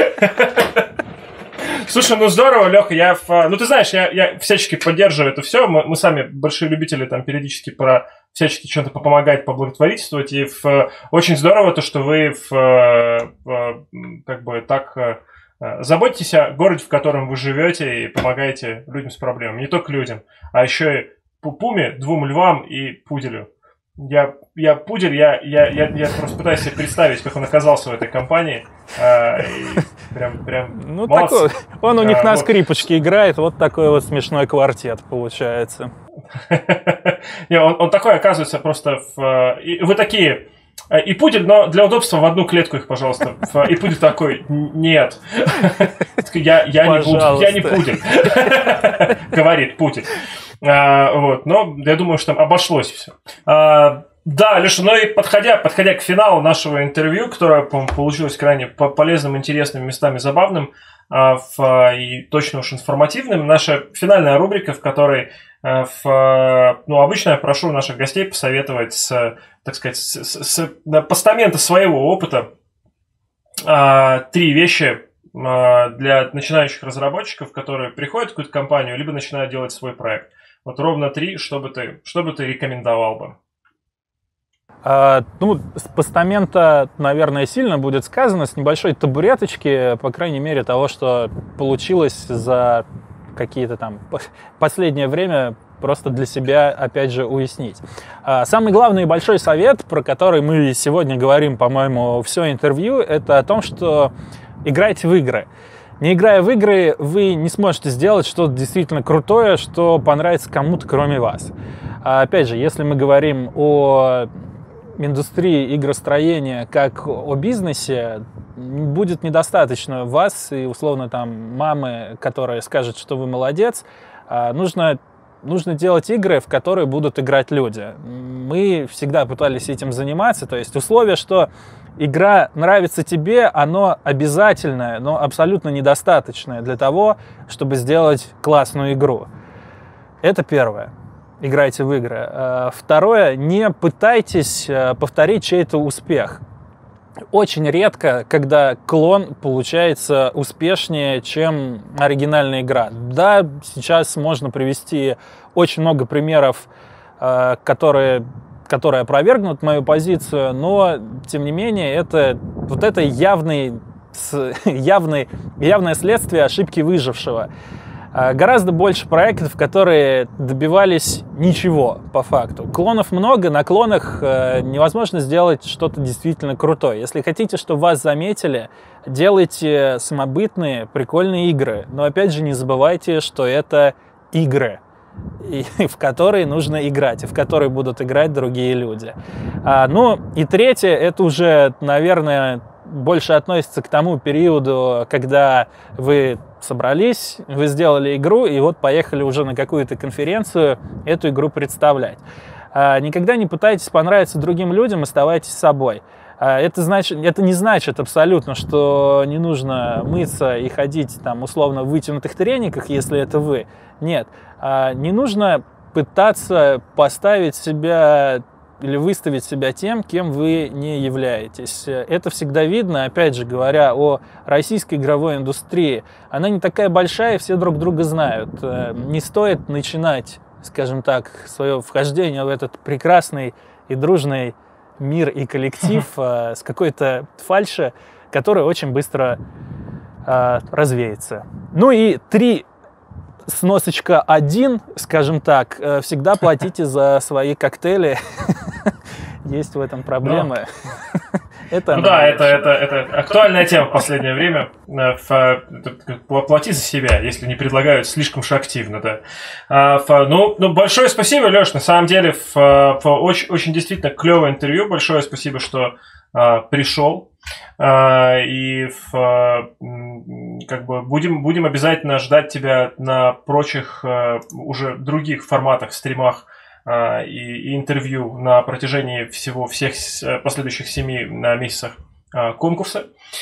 Слушай, ну здорово, Леха, я, в, ну ты знаешь, я, я всячески поддерживаю это все, мы, мы сами большие любители там периодически про всячески что-то помогать, поблаготворительствовать, и в, очень здорово то, что вы в, в, как бы так заботитесь о городе, в котором вы живете, и помогаете людям с проблемами, не только людям, а еще и пуме, двум львам и пуделю. Я, я пудель, я, я, я, я просто пытаюсь себе представить, как он оказался в этой компании. А, и прям, прям ну, такой, он у них а, на вот. скрипочке играет, вот такой вот смешной квартет получается. Не, он, он такой, оказывается, просто... В, и вы такие... И пудель, но для удобства в одну клетку их, пожалуйста. И пудель такой, нет. Я, я, не, буду, я не пудель. Говорит пудель. А, вот, но я думаю, что там обошлось все. А, да, Леша, ну и подходя, подходя к финалу нашего интервью, которое, по-моему, получилось крайне полезным, интересным, местами забавным а, в, и точно уж информативным, наша финальная рубрика, в которой а, в, ну, обычно я прошу наших гостей посоветовать с, так сказать, с, с, с постамента своего опыта а, три вещи а, для начинающих разработчиков, которые приходят в какую-то компанию, либо начинают делать свой проект. Вот ровно три, что бы ты, что бы ты рекомендовал бы? А, ну, с постамента, наверное, сильно будет сказано, с небольшой табуреточки, по крайней мере, того, что получилось за какие-то там последнее время просто для себя, опять же, уяснить. А, самый главный и большой совет, про который мы сегодня говорим, по-моему, все интервью, это о том, что играйте в игры. Не играя в игры, вы не сможете сделать что-то действительно крутое, что понравится кому-то, кроме вас. А, опять же, если мы говорим о индустрии игростроения как о бизнесе, будет недостаточно вас и, условно, там, мамы, которая скажет, что вы молодец. Нужно, нужно делать игры, в которые будут играть люди. Мы всегда пытались этим заниматься, то есть условие, что игра нравится тебе, оно обязательное, но абсолютно недостаточное для того, чтобы сделать классную игру. Это первое. Играйте в игры. Второе, не пытайтесь повторить чей-то успех. Очень редко, когда клон получается успешнее, чем оригинальная игра. Да, сейчас можно привести очень много примеров, которые, которые опровергнут мою позицию, но, тем не менее, это, вот это явный, явный, явное следствие ошибки выжившего. Гораздо больше проектов, которые добивались ничего, по факту. Клонов много, на клонах невозможно сделать что-то действительно крутое. Если хотите, чтобы вас заметили, делайте самобытные, прикольные игры. Но опять же, не забывайте, что это игры, в которые нужно играть, и в которые будут играть другие люди. Ну и третье, это уже, наверное, больше относится к тому периоду, когда вы собрались, вы сделали игру, и вот поехали уже на какую-то конференцию эту игру представлять. Никогда не пытайтесь понравиться другим людям, оставайтесь собой. Это, значит, это не значит абсолютно, что не нужно мыться и ходить там условно в вытянутых трениках, если это вы. Нет, не нужно пытаться поставить себя или выставить себя тем, кем вы не являетесь. Это всегда видно, опять же, говоря о российской игровой индустрии. Она не такая большая, все друг друга знают. Не стоит начинать, скажем так, свое вхождение в этот прекрасный и дружный мир и коллектив uh-huh. с какой-то фальши, которая очень быстро э, развеется. Ну и три сносочка один, скажем так, всегда платите за свои коктейли. Есть в этом проблемы. Это ну да, это, это, это актуальная тема в последнее время. Плати за себя, если не предлагают слишком уж активно, да. Ну, ну большое спасибо, Леш, на самом деле, очень, очень действительно клевое интервью. Большое спасибо, что пришел. И как бы будем, будем обязательно ждать тебя на прочих уже других форматах, стримах и, и интервью на протяжении всего всех последующих семи месяцев конкурса.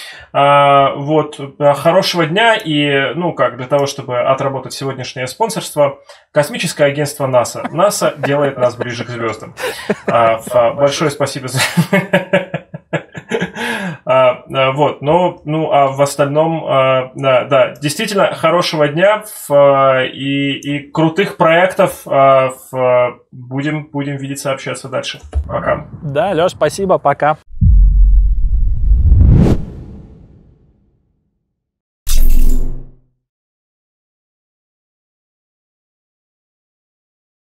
Вот, хорошего дня и, ну как, для того, чтобы отработать сегодняшнее спонсорство, космическое агентство НАСА. НАСА делает нас ближе к звездам. Большое спасибо за... А, вот, ну, ну, а в остальном, а, да, да, действительно, хорошего дня в, и, и крутых проектов а, в, будем, будем видеться, общаться дальше. Пока. Да, Леш, спасибо, пока.